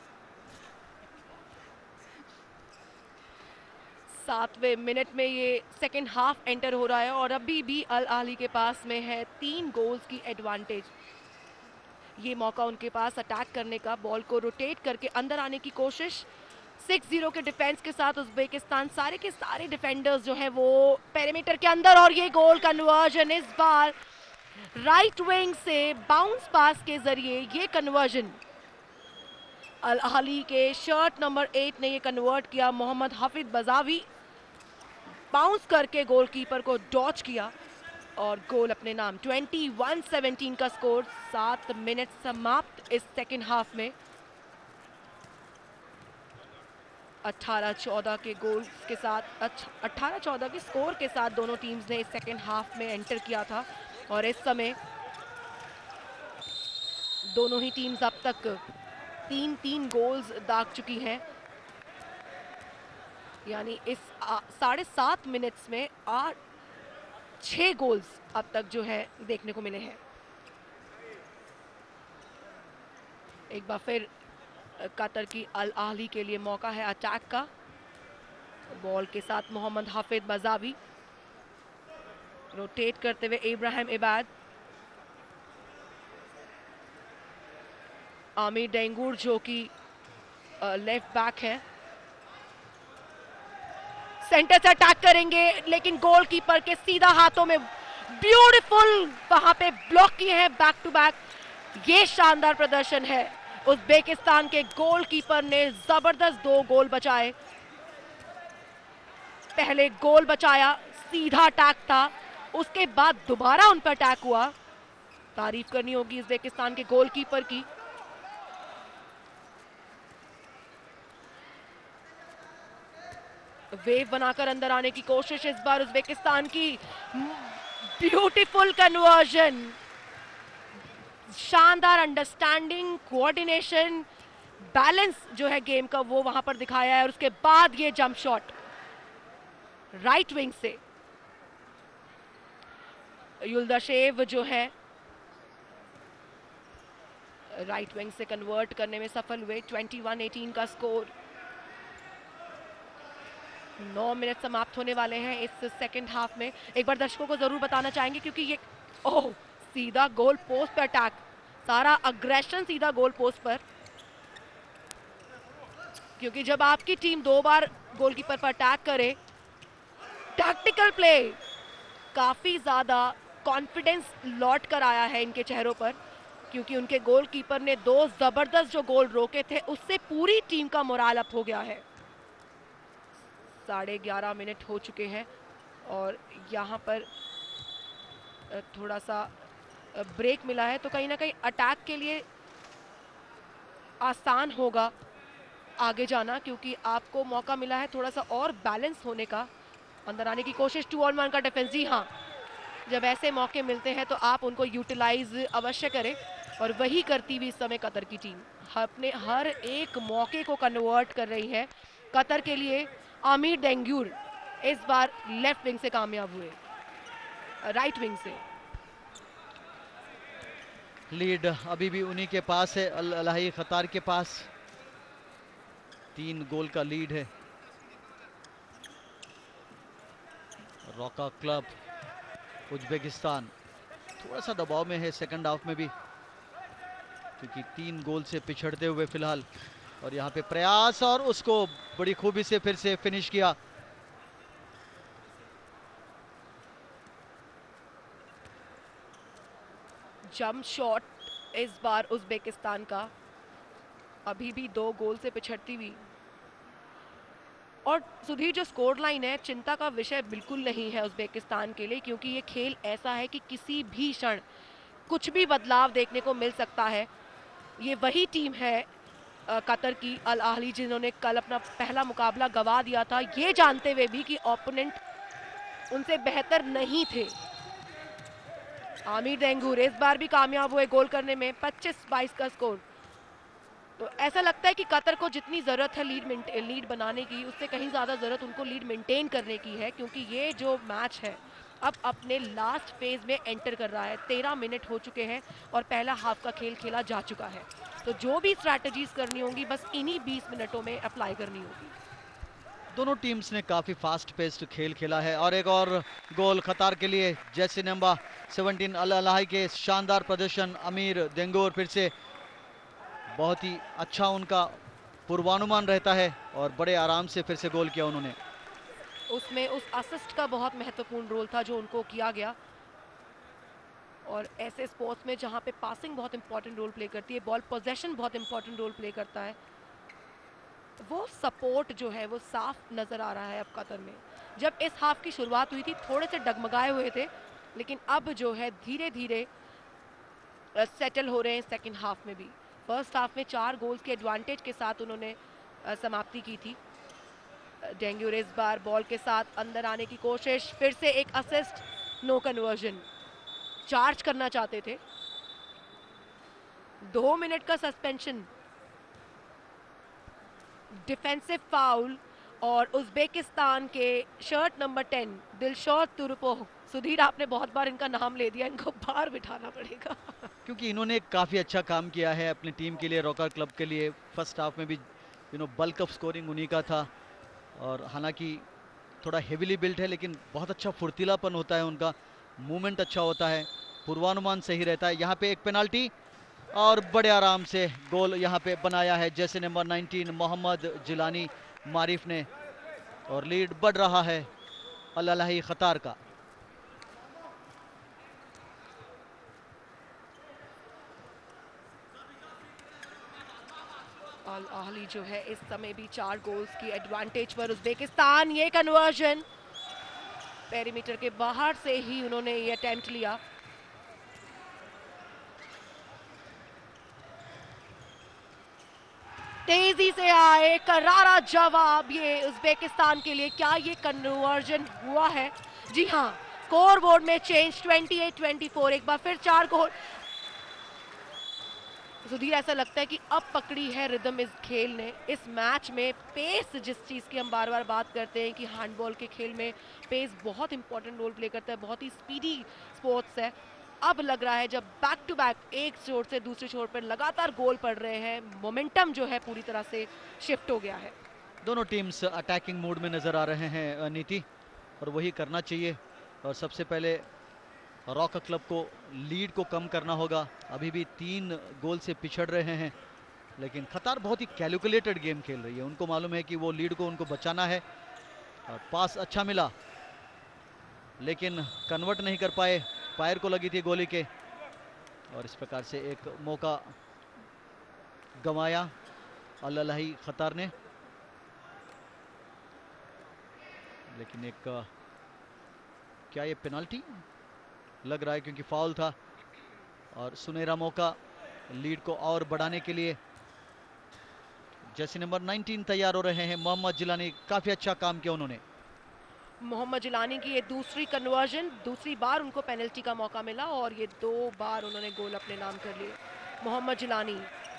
S3: सातवें मिनट में ये सेकेंड हाफ एंटर हो रहा है और अभी भी अल अहली के पास में है तीन गोल्स की एडवांटेज। ये मौका उनके पास अटैक करने का, बॉल को रोटेट करके अंदर आने की कोशिश। सिक्स जीरो के डिफेंस के साथ उज्बेकिस्तान सारे के सारे डिफेंडर्स जो है वो पेरीमीटर के अंदर, और ये गोल कन्वर्जन इस बार राइट विंग से बाउंस पास के जरिए ये कन्वर्जन। अल अहली के शर्ट नंबर एट ने ये कन्वर्ट किया। मोहम्मद हाफिज बजावी बाउंस करके गोलकीपर को डॉच किया और गोल अपने नाम। इक्कीस सत्रह का स्कोर। सात मिनट समाप्त इस सेकेंड हाफ में। अठारह चौदह के गोल के साथ अठारह चौदह के स्कोर के साथ दोनों टीम्स ने इस सेकेंड हाफ में एंटर किया था और इस समय दोनों ही टीम्स अब तक तीन तीन गोल्स दाग चुकी हैं। यानी इस साढ़े सात मिनट्स में आठ छह गोल्स अब तक जो है देखने को मिले हैं। एक बार फिर कतर की अल अहली के लिए मौका है अटैक का। बॉल के साथ मोहम्मद हाफिज बजावी रोटेट करते हुए इब्राहिम इबाद। आमिर डेंगूर जो कि लेफ्ट बैक है, सेंटर से अटैक करेंगे लेकिन गोलकीपर के सीधा हाथों में ब्यूटीफुल वहां पे ब्लॉक किए हैं बैक टू बैक। ये शानदार प्रदर्शन है। उज़्बेकिस्तान के गोलकीपर ने जबरदस्त दो गोल बचाए। पहले गोल बचाया, सीधा अटैक था, उसके बाद दोबारा उन पर अटैक हुआ। तारीफ करनी होगी उज़्बेकिस्तान के गोलकीपर की। वेव बनाकर अंदर आने की कोशिश इस बार उज़्बेकिस्तान की। ब्यूटीफुल कन्वर्जन, शानदार अंडरस्टैंडिंग, कोऑर्डिनेशन, बैलेंस जो है गेम का वो वहां पर दिखाया है। और उसके बाद ये जंप शॉट राइट विंग से युल्दाशेव जो है राइट विंग से कन्वर्ट करने में सफल हुए। इक्कीस अठारह का स्कोर। नौ मिनट समाप्त होने वाले हैं इस सेकंड हाफ में। एक बार दर्शकों को जरूर बताना चाहेंगे क्योंकि ये ओह सीधा गोल पोस्ट पर अटैक, सारा अग्रेशन सीधा गोल पोस्ट पर। क्योंकि जब आपकी टीम दो बार गोलकीपर पर अटैक करे, टैक्टिकल प्ले, काफी ज्यादा कॉन्फिडेंस लौट कर आया है इनके चेहरों पर, क्योंकि उनके गोलकीपर ने दो जबरदस्त जो गोल रोके थे उससे पूरी टीम का मोराल अप हो गया है। साढ़े ग्यारह मिनट हो चुके हैं और यहाँ पर थोड़ा सा ब्रेक मिला है तो कहीं ना कहीं अटैक के लिए आसान होगा आगे जाना, क्योंकि आपको मौका मिला है थोड़ा सा और बैलेंस होने का। अंदर आने की कोशिश, टू ऑन वन का डिफेंस। जी हाँ, जब ऐसे मौके मिलते हैं तो आप उनको यूटिलाइज अवश्य करें और वही करती हुई इस समय कतर की टीम अपने हर एक मौके को कन्वर्ट कर रही है। कतर के लिए आमिर डेंगूर इस बार लेफ्ट विंग से कामयाब हुए, राइट विंग से।
S1: लीड अभी भी उन्हीं के पास है, अल अहली कतर के पास तीन गोल का लीड है। रॉका क्लब उज़्बेकिस्तान थोड़ा सा दबाव में है सेकंड हाफ में भी, क्योंकि तीन गोल से पिछड़ते हुए फिलहाल। और यहाँ पे प्रयास और उसको बड़ी खूबी से फिर से फिनिश किया।
S3: जंप शॉट इस बार उज़्बेकिस्तान का, अभी भी दो गोल से पिछड़ती हुई। और सुधीर, जो स्कोर लाइन है चिंता का विषय बिल्कुल नहीं है उज़्बेकिस्तान के लिए, क्योंकि ये खेल ऐसा है कि किसी भी क्षण कुछ भी बदलाव देखने को मिल सकता है। ये वही टीम है कतर की अल अहली जिन्होंने कल अपना पहला मुकाबला गंवा दिया था, ये जानते हुए भी कि ओपोनेंट उनसे बेहतर नहीं थे। आमिर डेंगूर इस बार भी कामयाब हुए गोल करने में, पच्चीस बाईस का स्कोर। तो ऐसा लगता है कि कतर को जितनी ज़रूरत है लीड लीड बनाने की, उससे कहीं ज़्यादा ज़रूरत उनको लीड मेंटेन करने की है, क्योंकि ये जो मैच है अब अपने लास्ट फेज में एंटर कर रहा है। तेरह मिनट हो चुके हैं और पहला हाफ का खेल खेला जा चुका है। तो जो भी स्ट्रैटेजीज करनी होंगी बस इन्हीं बीस मिनटों में अप्लाई करनी होगी।
S1: दोनों टीम्स ने काफी फास्ट पेस्ड खेल खेला है। और एक और गोल कतर के लिए, जैसे नंबर सत्रह अल अहली के शानदार प्रदर्शन। आमिर डेंगूर फिर से बहुत ही अच्छा उनका पूर्वानुमान रहता है और बड़े आराम से फिर से गोल किया उन्होंने।
S3: उसमें उस असिस्ट का बहुत महत्वपूर्ण रोल था जो उनको किया गया। और ऐसे स्पोर्ट्स में जहां पे पासिंग बहुत इंपॉर्टेंट रोल प्ले करती है, बॉल पोजेशन बहुत इंपॉर्टेंट रोल प्ले करता है, वो सपोर्ट जो है वो साफ नज़र आ रहा है अब कतर में। जब इस हाफ की शुरुआत हुई थी थोड़े से डगमगाए हुए थे, लेकिन अब जो है धीरे धीरे सेटल हो रहे हैं सेकंड हाफ में भी। फर्स्ट हाफ में चार गोल्स के एडवांटेज के साथ उन्होंने अ, समाप्ति की थी। डेंगू इस बार बॉल के साथ अंदर आने की कोशिश, फिर से एक असिस्ट, नो कन्वर्जन। चार्ज करना चाहते थे। दो मिनट का सस्पेंशन, डिफेंसिव फाउल और उज्बेकिस्तान के shirt number ten Dilshod Turupov. Sudhir आपने बहुत बार इनका नाम ले दिया, इनको बाहर बिठाना पड़ेगा
S1: क्योंकि इन्होंने काफ़ी अच्छा काम किया है अपनी टीम के लिए, रॉकर क्लब के लिए। फर्स्ट हाफ में भी you know bulk of scoring उन्हीं का था, और हालांकि थोड़ा हेवीली बिल्ट है लेकिन बहुत अच्छा फुर्तीलापन होता है उनका, मूवमेंट अच्छा होता है, पूर्वानुमान सही रहता है। यहाँ पे एक पेनाल्टी और बड़े आराम से गोल यहाँ पे बनाया है जैसे number nineteen Mohammed Jilani Marif ने, और लीड बढ़ रहा है अल अलाही खतार का।
S3: अल अहली जो है इस समय भी चार गोल्स की एडवांटेज पर उज्बेकिस्तान। ये कन्वर्जन पेरीमीटर के बाहर से ही उन्होंने ये अटेम्प्ट लिया। तेजी से आए करारा जवाब ये उज्बेकिस्तान के लिए। क्या ये कन्वर्जन हुआ है? जी हाँ, स्कोर बोर्ड में चेंज अट्ठाईस चौबीस। एक बार फिर चार गोल। सुधीर ऐसा लगता है कि अब पकड़ी है रिदम इस खेल ने, इस मैच में। पेस, जिस चीज़ की हम बार बार बात करते हैं कि हैंडबॉल के खेल में पेस बहुत इंपॉर्टेंट रोल प्ले करता है, बहुत ही स्पीडी स्पोर्ट्स है। अब लग रहा है जब बैक टू बैक एक छोर से दूसरे छोर पर लगातार गोल पड़ रहे हैं, मोमेंटम जो है पूरी तरह से शिफ्ट हो गया है।
S1: दोनों टीम्स अटैकिंग मूड में नजर आ रहे हैं नीति, और वही करना चाहिए। और सबसे पहले रॉकर क्लब को लीड को कम करना होगा। अभी भी तीन गोल से पिछड़ रहे हैं, लेकिन कतार बहुत ही कैलकुलेटेड गेम खेल रही है। उनको मालूम है कि वो लीड को उनको बचाना है। और पास अच्छा मिला लेकिन कन्वर्ट नहीं कर पाए, पैर को लगी थी गोली के, और इस प्रकार से एक मौका गंवाया अल अलाही खतार ने। लेकिन एक क्या ये पेनाल्टी लग रहा है, क्योंकि फाउल था, और सुनहरा मौका लीड को और बढ़ाने के लिए। जैसे नंबर नाइनटीन तैयार हो रहे हैं मोहम्मद जिलानी, काफी अच्छा काम किया उन्होंने।
S3: मोहम्मद जिलानी की ये दूसरी कन्वर्जन, दूसरी बार उनको पेनल्टी का मौका मिला और ये दो बार उन्होंने गोल अपने नाम कर लिए। मोहम्मद जिलानी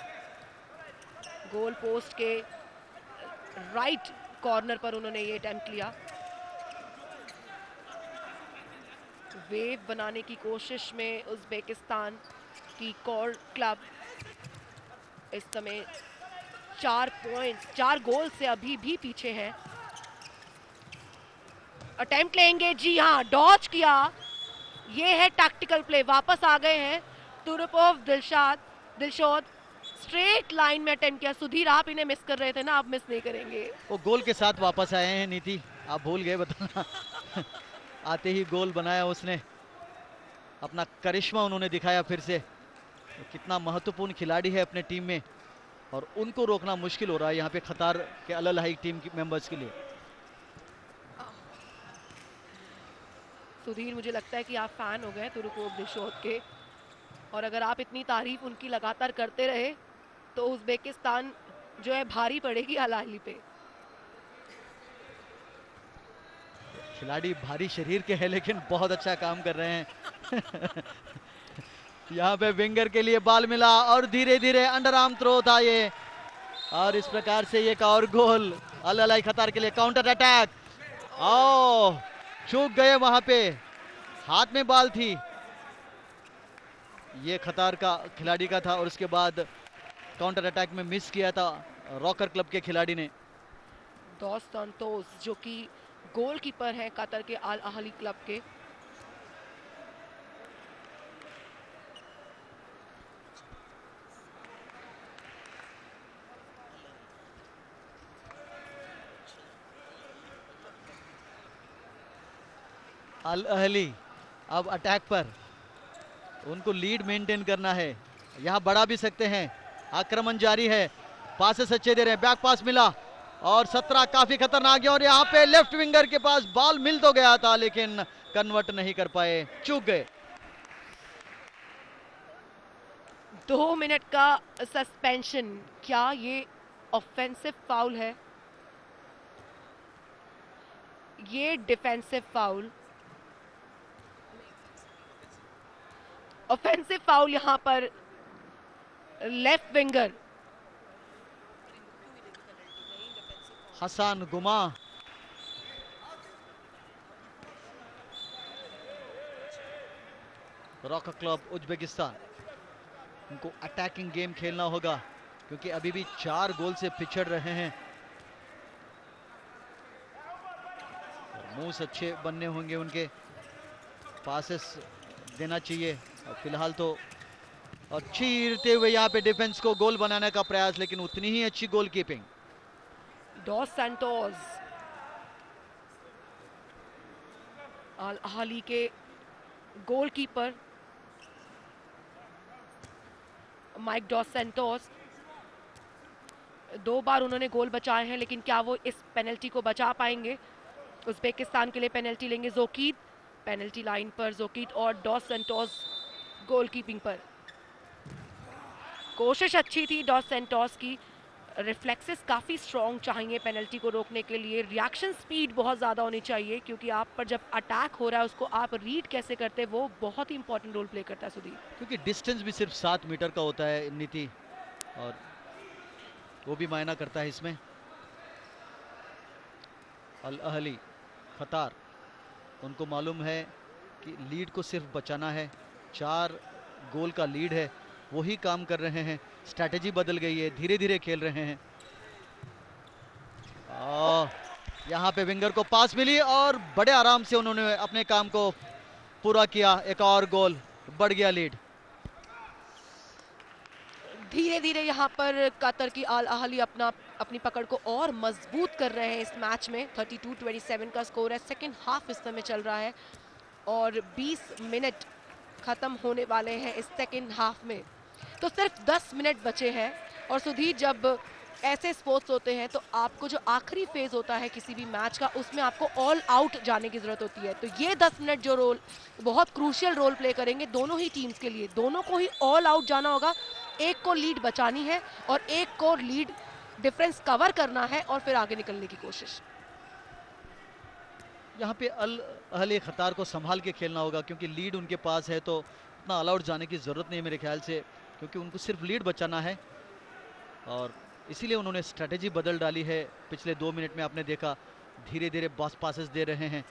S3: गोल पोस्ट के राइट कॉर्नर पर उन्होंने ये अटेम्प्ट लिया। वेव बनाने की कोशिश में उज्बेकिस्तान की कोर क्लब इस समय चार पॉइंट्स, चार गोल से अभी भी पीछे है। अटेम्प्ट लेंगे, जी हाँ, डॉज किया। ये है टैक्टिकल प्ले, वापस आ गए हैं Turupov. Dilshad Dilshod straight line में अटेम्प्ट किया। सुधीर आप इन्हें मिस कर रहे थे ना, आप मिस नहीं करेंगे।
S1: वो गोल के साथ वापस आए हैं नीति, आप भूल गए बताना आते ही गोल बनाया उसने, अपना करिश्मा उन्होंने दिखाया फिर से। तो कितना महत्वपूर्ण खिलाड़ी है अपने टीम में, और उनको रोकना मुश्किल हो रहा है यहाँ पे कतार के अल अलाही टीम के मेंबर्स के लिए।
S3: सुधीर, मुझे लगता है कि आप फैन हो गए तुरुपोव दिलशोद के, और अगर आप इतनी तारीफ उनकी लगातार करते रहे तो उज्बेकिस्तान जो है भारी पड़ेगी अल अहली पे।
S1: खिलाड़ी भारी शरीर के हैं लेकिन बहुत अच्छा काम कर रहे हैं यहाँ पे विंगर के लिए बॉल मिला और धीरे धीरे अंडर आर्म थ्रो था ये, और इस प्रकार से एक और गोल अल अलाही कतार के लिए। काउंटर अटैक, ओ चूक गए वहां पे, हाथ में बॉल थी, ये कतार का खिलाड़ी का था, और उसके बाद काउंटर अटैक में मिस किया था रॉकर क्लब के खिलाड़ी ने।
S3: दोस संतोष जो कि गोलकीपर हैं कतर के अल अहली क्लब के।
S1: अल अहली अब अटैक पर, उनको लीड मेंटेन करना है, यहाँ बढ़ा भी सकते हैं, आक्रमण जारी है, पासेस अच्छे दे रहे हैं, बैक पास मिला और सत्रह काफी खतरनाक है और यहाँ पे लेफ्ट विंगर के पास बॉल मिल तो गया था लेकिन कन्वर्ट नहीं कर पाए, चूक गए।
S3: दो मिनट का सस्पेंशन, क्या ये ऑफेंसिव फाउल है? ये डिफेंसिव फाउल, ऑफेंसिव फाउल यहां पर left winger
S1: Hassan Guma. Rock club Uzbekistan, उनको अटैकिंग गेम खेलना होगा क्योंकि अभी भी चार गोल से पिछड़ रहे हैं। मूव्स अच्छे बनने होंगे उनके, पासेस देना चाहिए। और फिलहाल तो और चीरते हुए यहाँ पे डिफेंस को गोल बनाने का प्रयास, लेकिन उतनी ही अच्छी goalkeeping.
S3: Dos Santos, Al Ahli के गोलकीपर माइक डॉस सैंटोस, दो बार उन्होंने गोल बचाए हैं, लेकिन क्या वो इस पेनल्टी को बचा पाएंगे? उज़्बेकिस्तान के लिए पेनल्टी लेंगे जोकीद, पेनल्टी लाइन पर जोकीद और डॉस सैंटोस गोलकीपिंग पर। कोशिश अच्छी थी डॉस सैंटोस की, रिफ्लेक्सेस काफ़ी स्ट्रॉन्ग चाहिए पेनल्टी को रोकने के लिए, रिएक्शन स्पीड बहुत ज़्यादा होनी चाहिए क्योंकि आप पर जब अटैक हो रहा है उसको आप रीड कैसे करते हैं वो बहुत ही इंपॉर्टेंट रोल प्ले करता है सुधीर।
S1: क्योंकि डिस्टेंस भी सिर्फ सात मीटर का होता है नीति, और वो भी मायना करता है इसमें। अल अहली कतार, उनको मालूम है कि लीड को सिर्फ बचाना है, चार गोल का लीड है, वही काम कर रहे हैं। स्ट्रैटेजी बदल गई है, धीरे धीरे खेल रहे हैं। यहाँ पे विंगर को पास मिली और बड़े आराम से उन्होंने अपने काम को पूरा किया। एक और गोल, बढ़ गया लीड।
S3: धीरे धीरे यहाँ पर कतर की अल अहली अपना अपनी पकड़ को और मजबूत कर रहे हैं इस मैच में। थर्टी टू ट्वेंटी सेवन का स्कोर है, सेकेंड हाफ इस समय चल रहा है और बीस मिनट खत्म होने वाले हैं इस सेकेंड हाफ में, तो सिर्फ दस मिनट बचे हैं। और सुधीर, जब ऐसे स्पोर्ट्स होते हैं तो आपको जो आखिरी फेज होता है किसी भी मैच का, उसमें आपको ऑल आउट जाने की जरूरत होती है। तो ये दस मिनट जो रोल बहुत क्रूशियल रोल प्ले करेंगे दोनों ही टीम्स के लिए, दोनों को ही ऑल आउट जाना होगा। एक को लीड बचानी है और एक को लीड डिफरेंस कवर करना है और फिर आगे निकलने की कोशिश।
S1: यहाँ पे अल अहली कतार को संभाल के खेलना होगा क्योंकि लीड उनके पास है, तो उतना ऑल आउट जाने की जरूरत नहीं है मेरे ख्याल से, क्योंकि उनको सिर्फ लीड बचाना है और इसीलिए उन्होंने स्ट्रैटेजी बदल डाली है। पिछले दो मिनट में आपने देखा धीरे धीरे बॉस पासेस दे रहे हैं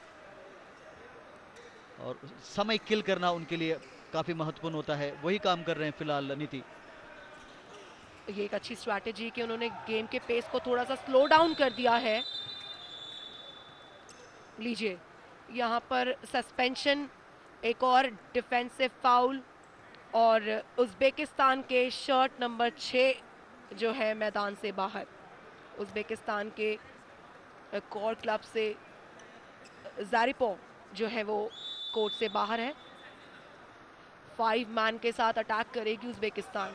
S1: और समय किल करना उनके लिए काफी महत्वपूर्ण होता है, वही काम कर रहे हैं फिलहाल नीति।
S3: ये एक अच्छी स्ट्रैटेजी कि उन्होंने गेम के पेस को थोड़ा सा स्लो डाउन कर दिया है। लीजिए यहाँ पर सस्पेंशन, एक और डिफेंसिव फाउल और उज़्बेकिस्तान के शर्ट नंबर छः जो है मैदान से बाहर। उज़्बेकिस्तान के कोर क्लब से ज़ारिपो जो है वो कोर्ट से बाहर है। फाइव मैन के साथ अटैक करेगी उज़्बेकिस्तान।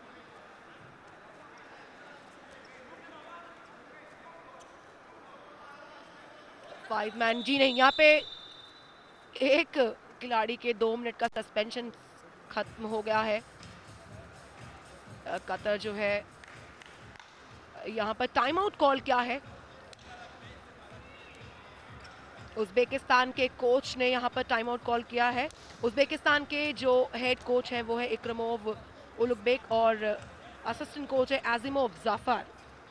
S3: फाइव मैन जी नहीं, यहाँ पे एक खिलाड़ी के दो मिनट का सस्पेंशन खत्म हो गया है। कतर जो है यहाँ पर टाइम आउट कॉल किया है। उज़्बेकिस्तान के कोच ने यहाँ पर टाइम आउट कॉल किया है। उज़्बेकिस्तान के जो हेड कोच हैं वो है इक्रमोव उलुगबेक और असिस्टेंट कोच है आजिमोव जाफर।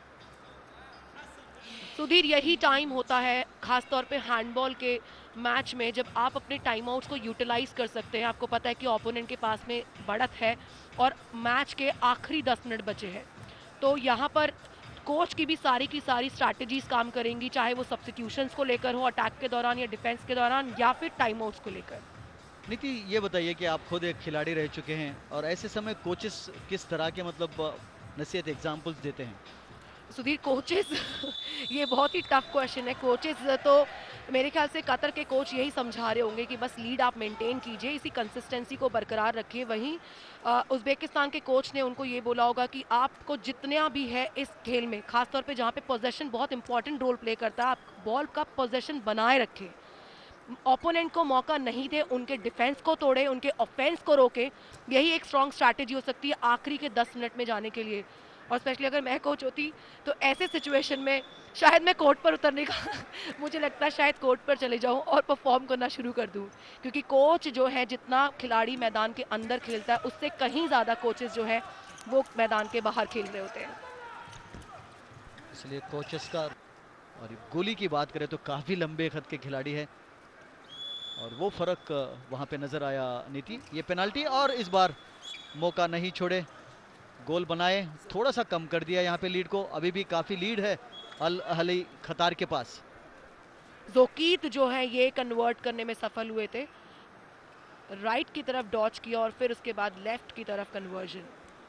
S3: सुधीर, यही टाइम होता है खासतौर पे हैंडबॉल के मैच में जब आप अपने टाइम आउट्स को यूटिलाइज कर सकते हैं। आपको पता है कि ओपोनेंट के पास में बढ़त है और मैच के आखिरी दस मिनट बचे हैं, तो यहाँ पर कोच की भी सारी की सारी स्ट्रैटेजीज काम करेंगी, चाहे वो सब्स्टिट्यूशंस को लेकर हो अटैक के दौरान या डिफेंस के दौरान या फिर टाइम आउट्स को लेकर।
S1: नीति, ये बताइए कि आप खुद एक खिलाड़ी रह चुके हैं और ऐसे समय कोचेस किस तरह के मतलब नसीहत एग्जाम्पल्स देते हैं?
S3: सुधीर, कोचेस ये बहुत ही टफ क्वेश्चन है। कोचेस तो तो मेरे ख्याल से कतर के कोच यही समझा रहे होंगे कि बस लीड आप मेंटेन कीजिए, इसी कंसिस्टेंसी को बरकरार रखिए। वहीं उज़्बेकिस्तान के कोच ने उनको ये बोला होगा कि आपको जितना भी है इस खेल में, खासतौर पे जहाँ पे पोजेशन बहुत इंपॉर्टेंट रोल प्ले करता है, आप बॉल का पोजेशन बनाए रखें, ओपोनेंट को मौका नहीं दे, उनके डिफेंस को तोड़े, उनके ऑफेंस को रोके। यही एक स्ट्रॉन्ग स्ट्रैटेजी हो सकती है आखिरी के दस मिनट में जाने के लिए। और स्पेशली अगर मैं कोच होती तो ऐसे सिचुएशन में शायद मैं कोर्ट पर उतरने का मुझे लगता है शायद कोर्ट पर चले जाऊं और परफॉर्म करना शुरू कर दूं, क्योंकि कोच जो है जितना खिलाड़ी मैदान के अंदर खेलता है उससे कहीं ज़्यादा कोचेस जो है वो मैदान के बाहर खेल रहे होते हैं।
S1: इसलिए कोचेस का, और गोली की बात करें तो काफ़ी लंबे खत के खिलाड़ी है और वो फ़र्क वहाँ पे नज़र आया नीति। ये पेनाल्टी और इस बार मौका नहीं छोड़े, गोल बनाए, थोड़ा सा कम कर दिया यहाँ पे लीड को। अभी भी काफ़ी लीड है अल अहली कतार के पास।
S3: जोकीत जो है ये कन्वर्ट करने में सफल हुए थे, राइट की तरफ डॉच किया और फिर उसके बाद लेफ्ट की तरफ कन्वर्जन।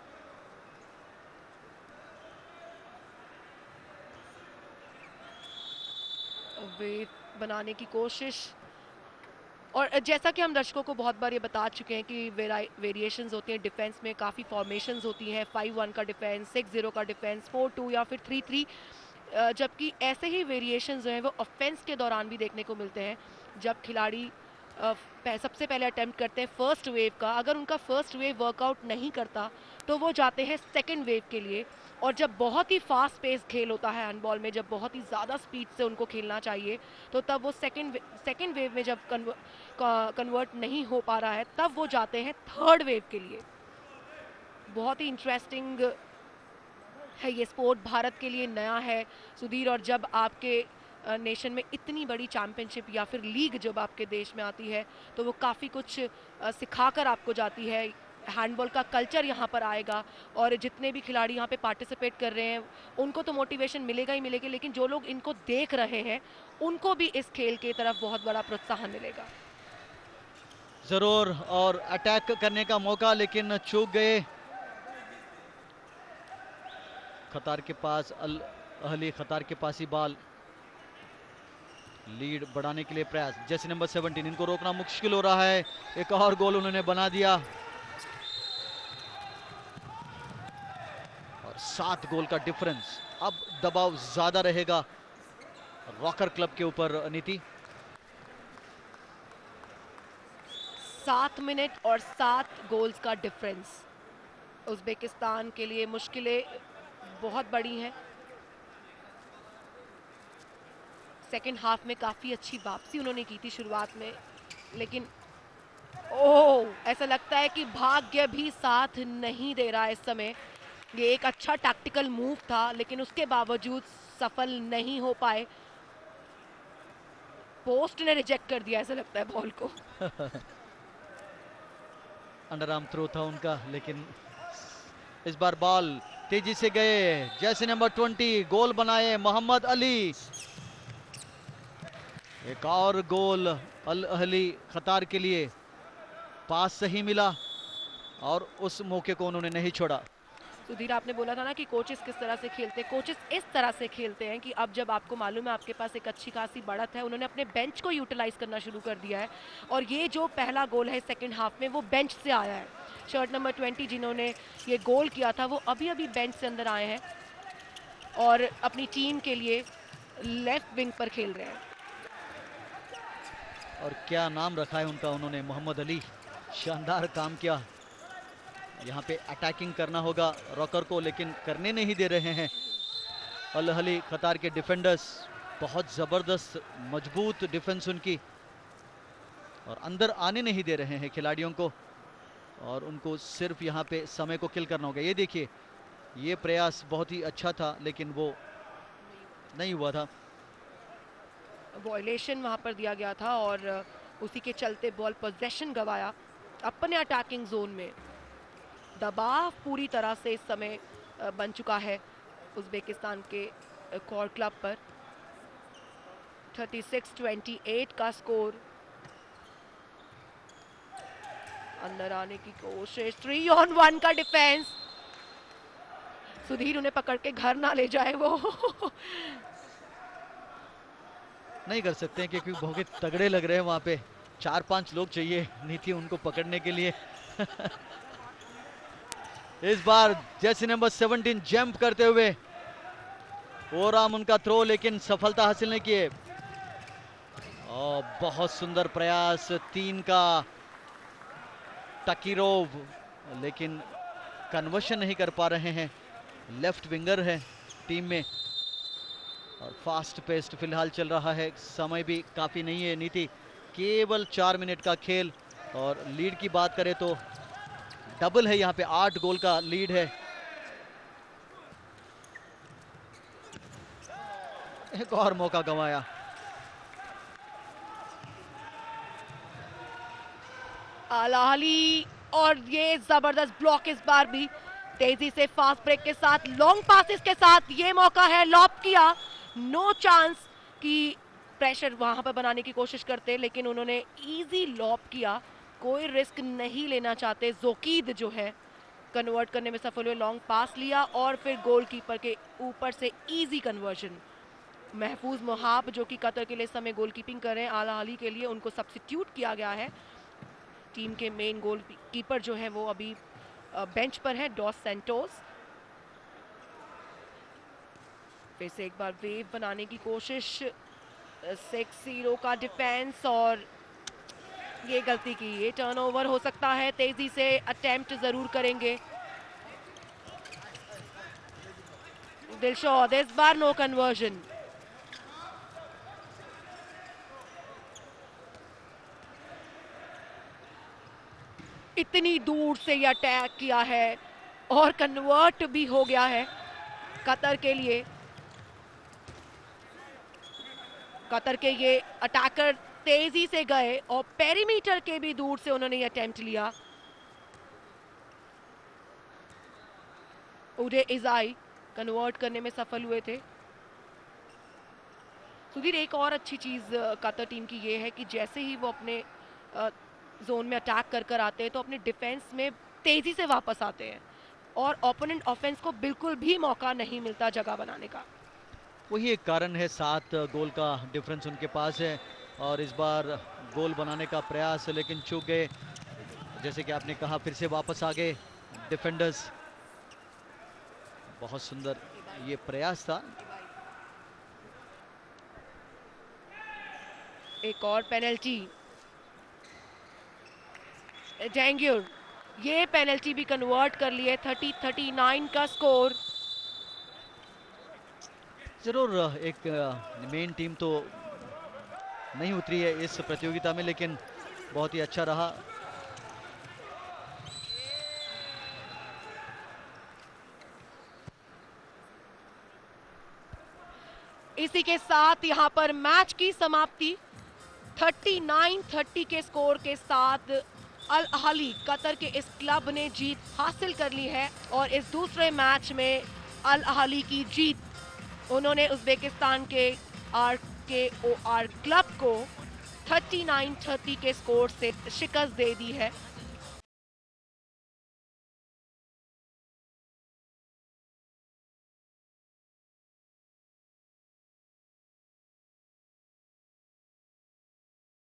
S3: वेव बनाने की कोशिश, और जैसा कि हम दर्शकों को बहुत बार ये बता चुके हैं कि वेरिएशंस होती हैं डिफेंस में, काफ़ी फॉर्मेशंस होती हैं, फाइव वन का डिफेंस, सिक्स जीरो का डिफेंस, फोर टू या फिर थ्री थ्री, जबकि ऐसे ही वेरिएशंस जो हैं वो ऑफेंस के दौरान भी देखने को मिलते हैं। जब खिलाड़ी सबसे पहले अटेम्प्ट करते हैं फर्स्ट वेव का, अगर उनका फर्स्ट वेव वर्कआउट नहीं करता तो वो जाते हैं सेकेंड वेव के लिए। और जब बहुत ही फास्ट पेस खेल होता है हैंडबॉल में, जब बहुत ही ज़्यादा स्पीड से उनको खेलना चाहिए, तो तब वो सेकंड सेकंड वेव में जब कन्वर्ट नहीं हो पा रहा है तब वो जाते हैं थर्ड वेव के लिए। बहुत ही इंटरेस्टिंग है ये स्पोर्ट, भारत के लिए नया है सुधीर, और जब आपके नेशन में इतनी बड़ी चैंपियनशिप या फिर लीग जब आपके देश में आती है तो वो काफ़ी कुछ सिखाकर आपको जाती है। हैंडबॉल का कल्चर यहाँ पर आएगा और जितने भी खिलाड़ी यहाँ पे पार्टिसिपेट कर रहे हैं उनको तो मोटिवेशन मिलेगा ही मिलेगा, लेकिन जो लोग इनको देख रहे हैं उनको भी इस खेल की तरफ बहुत बड़ा प्रोत्साहन मिलेगा
S1: जरूर। और अटैक करने का मौका लेकिन चूक गए कतार के पास, अल अहली कतार के पास ही बाल। लीड बढ़ाने के लिए प्रयास, जैसे नंबर सेवनटीन, इनको रोकना मुश्किल हो रहा है। एक और गोल उन्होंने बना दिया और सात गोल का डिफरेंस। अब दबाव ज्यादा रहेगा रॉकर क्लब के ऊपर नीति।
S3: सात मिनट और सात गोल्स का डिफरेंस उज़्बेकिस्तान के लिए मुश्किलें बहुत बड़ी हैं। सेकेंड हाफ में काफ़ी अच्छी वापसी उन्होंने की थी शुरुआत में, लेकिन ओह, ऐसा लगता है कि भाग्य भी साथ नहीं दे रहा है इस समय। ये एक अच्छा टैक्टिकल मूव था लेकिन उसके बावजूद सफल नहीं हो पाए। पोस्ट ने रिजेक्ट कर दिया ऐसा लगता है बॉल को।
S1: अंडरआर्म थ्रो था उनका, लेकिन इस बार बॉल तेजी से गए। जैसे नंबर ट्वेंटी, गोल बनाए मोहम्मद अली। एक और गोल अल अहली कतार के लिए, पास सही मिला और उस मौके को उन्होंने नहीं छोड़ा।
S3: सुधीर, आपने बोला था ना कि कोचेस किस तरह से खेलते हैं। कोचेस इस तरह से खेलते हैं कि अब जब आपको मालूम है आपके पास एक अच्छी खासी बढ़त है, उन्होंने अपने बेंच को यूटिलाइज करना शुरू कर दिया है। और ये जो पहला गोल है सेकंड हाफ में वो बेंच से आया है। शर्ट नंबर ट्वेंटी जिन्होंने ये गोल किया था वो अभी अभी बेंच से अंदर आए हैं और अपनी टीम के लिए लेफ्ट विंग पर खेल रहे हैं।
S1: और क्या नाम रखा है उनका उन्होंने, मोहम्मद अली। शानदार काम किया। यहाँ पे अटैकिंग करना होगा रॉकर को, लेकिन करने नहीं दे रहे हैं अल अहली कतार के डिफेंडर्स। बहुत ज़बरदस्त मजबूत डिफेंस उनकी, और अंदर आने नहीं दे रहे हैं खिलाड़ियों को, और उनको सिर्फ यहाँ पे समय को किल करना होगा। ये देखिए, ये प्रयास बहुत ही अच्छा था लेकिन वो नहीं हुआ था।
S3: वॉयलेशन वहाँ पर दिया गया था और उसी के चलते बॉल पोजेशन गवाया अपने अटैकिंग जोन में। दबाव पूरी तरह से इस समय बन चुका है उज़्बेकिस्तान के कोर क्लब पर। थर्टी सिक्स ट्वेंटी एट का स्कोर। अंदर आने की कोशिश, थ्री ऑन वन का डिफेंस। सुधीर, उन्हें पकड़ के घर ना ले जाए वो।
S1: नहीं कर सकते हैं क्योंकि बहुत तगड़े लग रहे हैं वहां पे। चार पांच लोग चाहिए नीति उनको पकड़ने के लिए। इस बार जर्सी नंबर सेवनटीन जंप करते हुए ओराम उनका थ्रो, लेकिन सफलता हासिल नहीं किए। और बहुत सुंदर प्रयास तीन का टकीरोव, लेकिन कन्वर्शन नहीं कर पा रहे हैं। लेफ्ट विंगर है टीम में और फास्ट पेस्ट फिलहाल चल रहा है। समय भी काफी नहीं है नीति, केवल चार मिनट का खेल। और लीड की बात करें तो डबल है यहाँ पे, आठ गोल का लीड है। एक और मौका गंवाया।
S3: अल अहली, और ये जबरदस्त ब्लॉक इस बार भी। तेजी से फास्ट ब्रेक के साथ लॉन्ग पासिस के साथ ये मौका है, लॉप किया। नो चांस कि प्रेशर वहां पर बनाने की कोशिश करते, लेकिन उन्होंने इजी लॉप किया। कोई रिस्क नहीं लेना चाहते। जोकीद जो है कन्वर्ट करने में सफल हुए, लॉन्ग पास लिया और फिर गोलकीपर के ऊपर से इजी कन्वर्जन। महफूज मोहाब जो कि कतर के लिए इस समय गोलकीपिंग कर रहे हैं, अल अहली के लिए उनको सब्स्टिट्यूट किया गया है। टीम के मेन गोल कीपर जो है वो अभी बेंच पर है, डॉस सेंटोस। फिर से एक बार वेव बनाने की कोशिश, सिक्स जीरो का डिफेंस, और ये गलती की। ये टर्नओवर हो सकता है। तेजी से अटेम्प्ट जरूर करेंगे दिलशाद, इस बार नो कन्वर्जन। इतनी दूर से ये अटैक किया है और कन्वर्ट भी हो गया है कतर के लिए। कतर के ये अटैकर तेजी से गए और पेरीमीटर के भी दूर से उन्होंने ये अटेम्प्ट लिया। उदय इजाई कन्वर्ट करने में सफल हुए थे। सुधीर, एक और अच्छी चीज कतर टीम की ये है कि जैसे ही वो अपने जोन में अटैक कर कर आते हैं तो अपने डिफेंस में तेजी से वापस आते हैं और ओपोनेंट ऑफेंस को बिल्कुल भी मौका नहीं मिलता जगह बनाने का।
S1: वही एक कारण है, सात गोल का डिफरेंस उनके पास है और इस बार गोल बनाने का प्रयास लेकिन चूक गए। जैसे कि आपने कहा, फिर से वापस आ गए डिफेंडर्स। बहुत सुंदर ये प्रयास था।
S3: एक और पेनल्टी, जेंग्यूर ये पेनल्टी भी कन्वर्ट कर लिए। थर्टी थर्टी नाइन का स्कोर।
S1: जरूर एक मेन टीम तो नहीं उतरी है इस प्रतियोगिता में, लेकिन बहुत ही अच्छा रहा।
S3: इसी के साथ यहां पर मैच की समाप्ति थर्टी नाइन थर्टी के स्कोर के साथ अल अहली कतर के इस क्लब ने जीत हासिल कर ली है। और इस दूसरे मैच में अल अहली की जीत, उन्होंने उज़्बेकिस्तान के आर के ओ आर क्लब को थर्टी नाइन थर्टी के स्कोर से शिकस्त दे दी है।